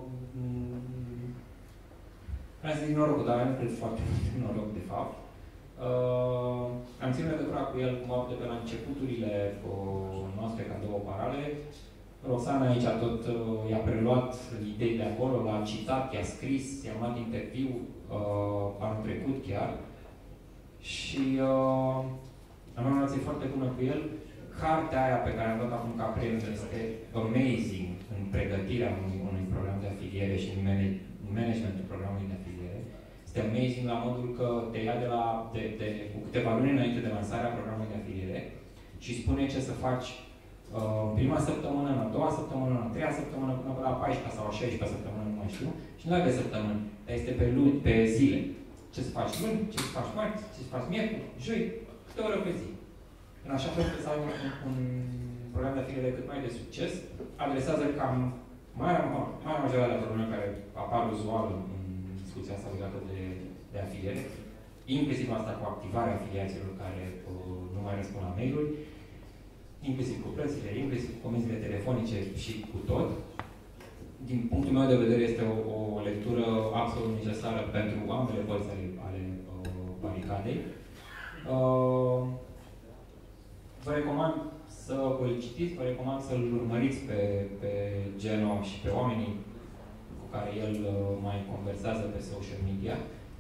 vreau să zic norocul, dar nu cred foarte mult noroc, de fapt. Uh, am ținut legătura cu el cumva de pe la începuturile uh, noastre ca două parale. Roxana aici tot uh, i-a preluat idei de acolo, l-a citat, i-a scris, i-a luat interviu uh, anul trecut chiar. Și uh, am o relație foarte bună cu el. Cartea aia pe care am dat acum ca premiu este amazing în pregătirea unui, unui program de afiliere și în managementul programului de afiliere. Este amazing la modul că te ia de la, de, de, cu câteva luni înainte de lansarea programului de afiliere și spune ce să faci uh, în prima săptămână, în a doua săptămână, în a treia săptămână, până la a paisprezecea sau a șaisprezecea săptămână, nu mai știu. Și nu are săptămâni, dar este pe luni, pe zile. Ce să faci luni, ce să faci marți, ce să faci miercuri, joi, câte ore pe zi. În așa fel să ai un, un program de afiliere cât mai de succes, adresează cam marea, marea majoritate de probleme care apar uzual în, în discuția asta legată de, de afiliere, inclusiv asta cu activarea afiliaților care uh, nu mai răspund la mail-uri, inclusiv cu plățile, inclusiv cu comenzile telefonice și cu tot. Din punctul meu de vedere este o, o lectură absolut necesară pentru ambele părți ale, ale uh, baricadei. Uh, Vă recomand să îl citiți, vă recomand să-l urmăriți pe, pe Geno și pe oamenii cu care el uh, mai conversează pe social media.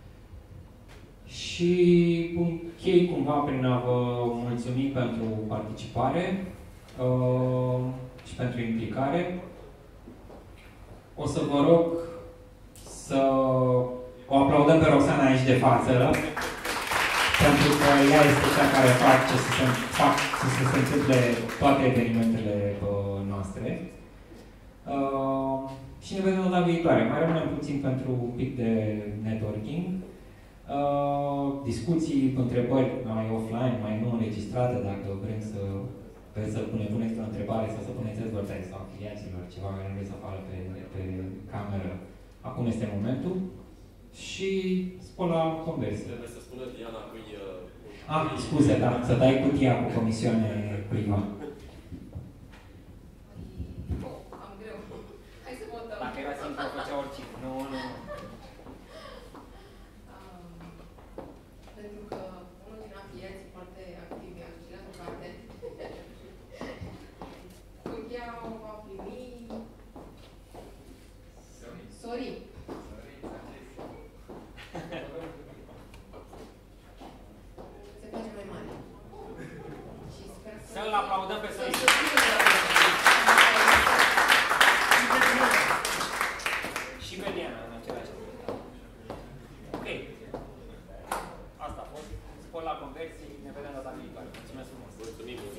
Și închei cumva prin a vă mulțumi pentru participare uh, și pentru implicare. O să vă rog să o aplaudăm pe Roxana aici de față, pentru că ea este cea care face să se, fac, să se întâmple toate evenimentele uh, noastre. Uh, și ne vedem data viitoare. Mai rămânem puțin pentru un pic de networking. Uh, discuții, întrebări mai offline, mai nu înregistrate, dacă vrem să vreți să puneți, puneți o întrebare sau să puneți advertise sau afiliaților, ceva care nu vreți să apară pe, pe cameră. Acum este momentul. Și spun la conversie. Trebuie să spună Diana cui... Uh, ah, scuze, dar să dai cutia cu comisioane cuiva. Am greu. Hai să votăm. Dacă era simplu, făcea orice. Nu, nu. Um, pentru că unul din afiliații foarte activi a câștigat o carte. Cutia o va primi... Sorin. Se face mai mare. Și sper să... Să-l aplaudăm pe Sorin. Și pe Diana în același timp. Ok. Asta a fost. Spor la conversii. Ne vedem data viitoare. Mulțumesc frumos. Mulțumim.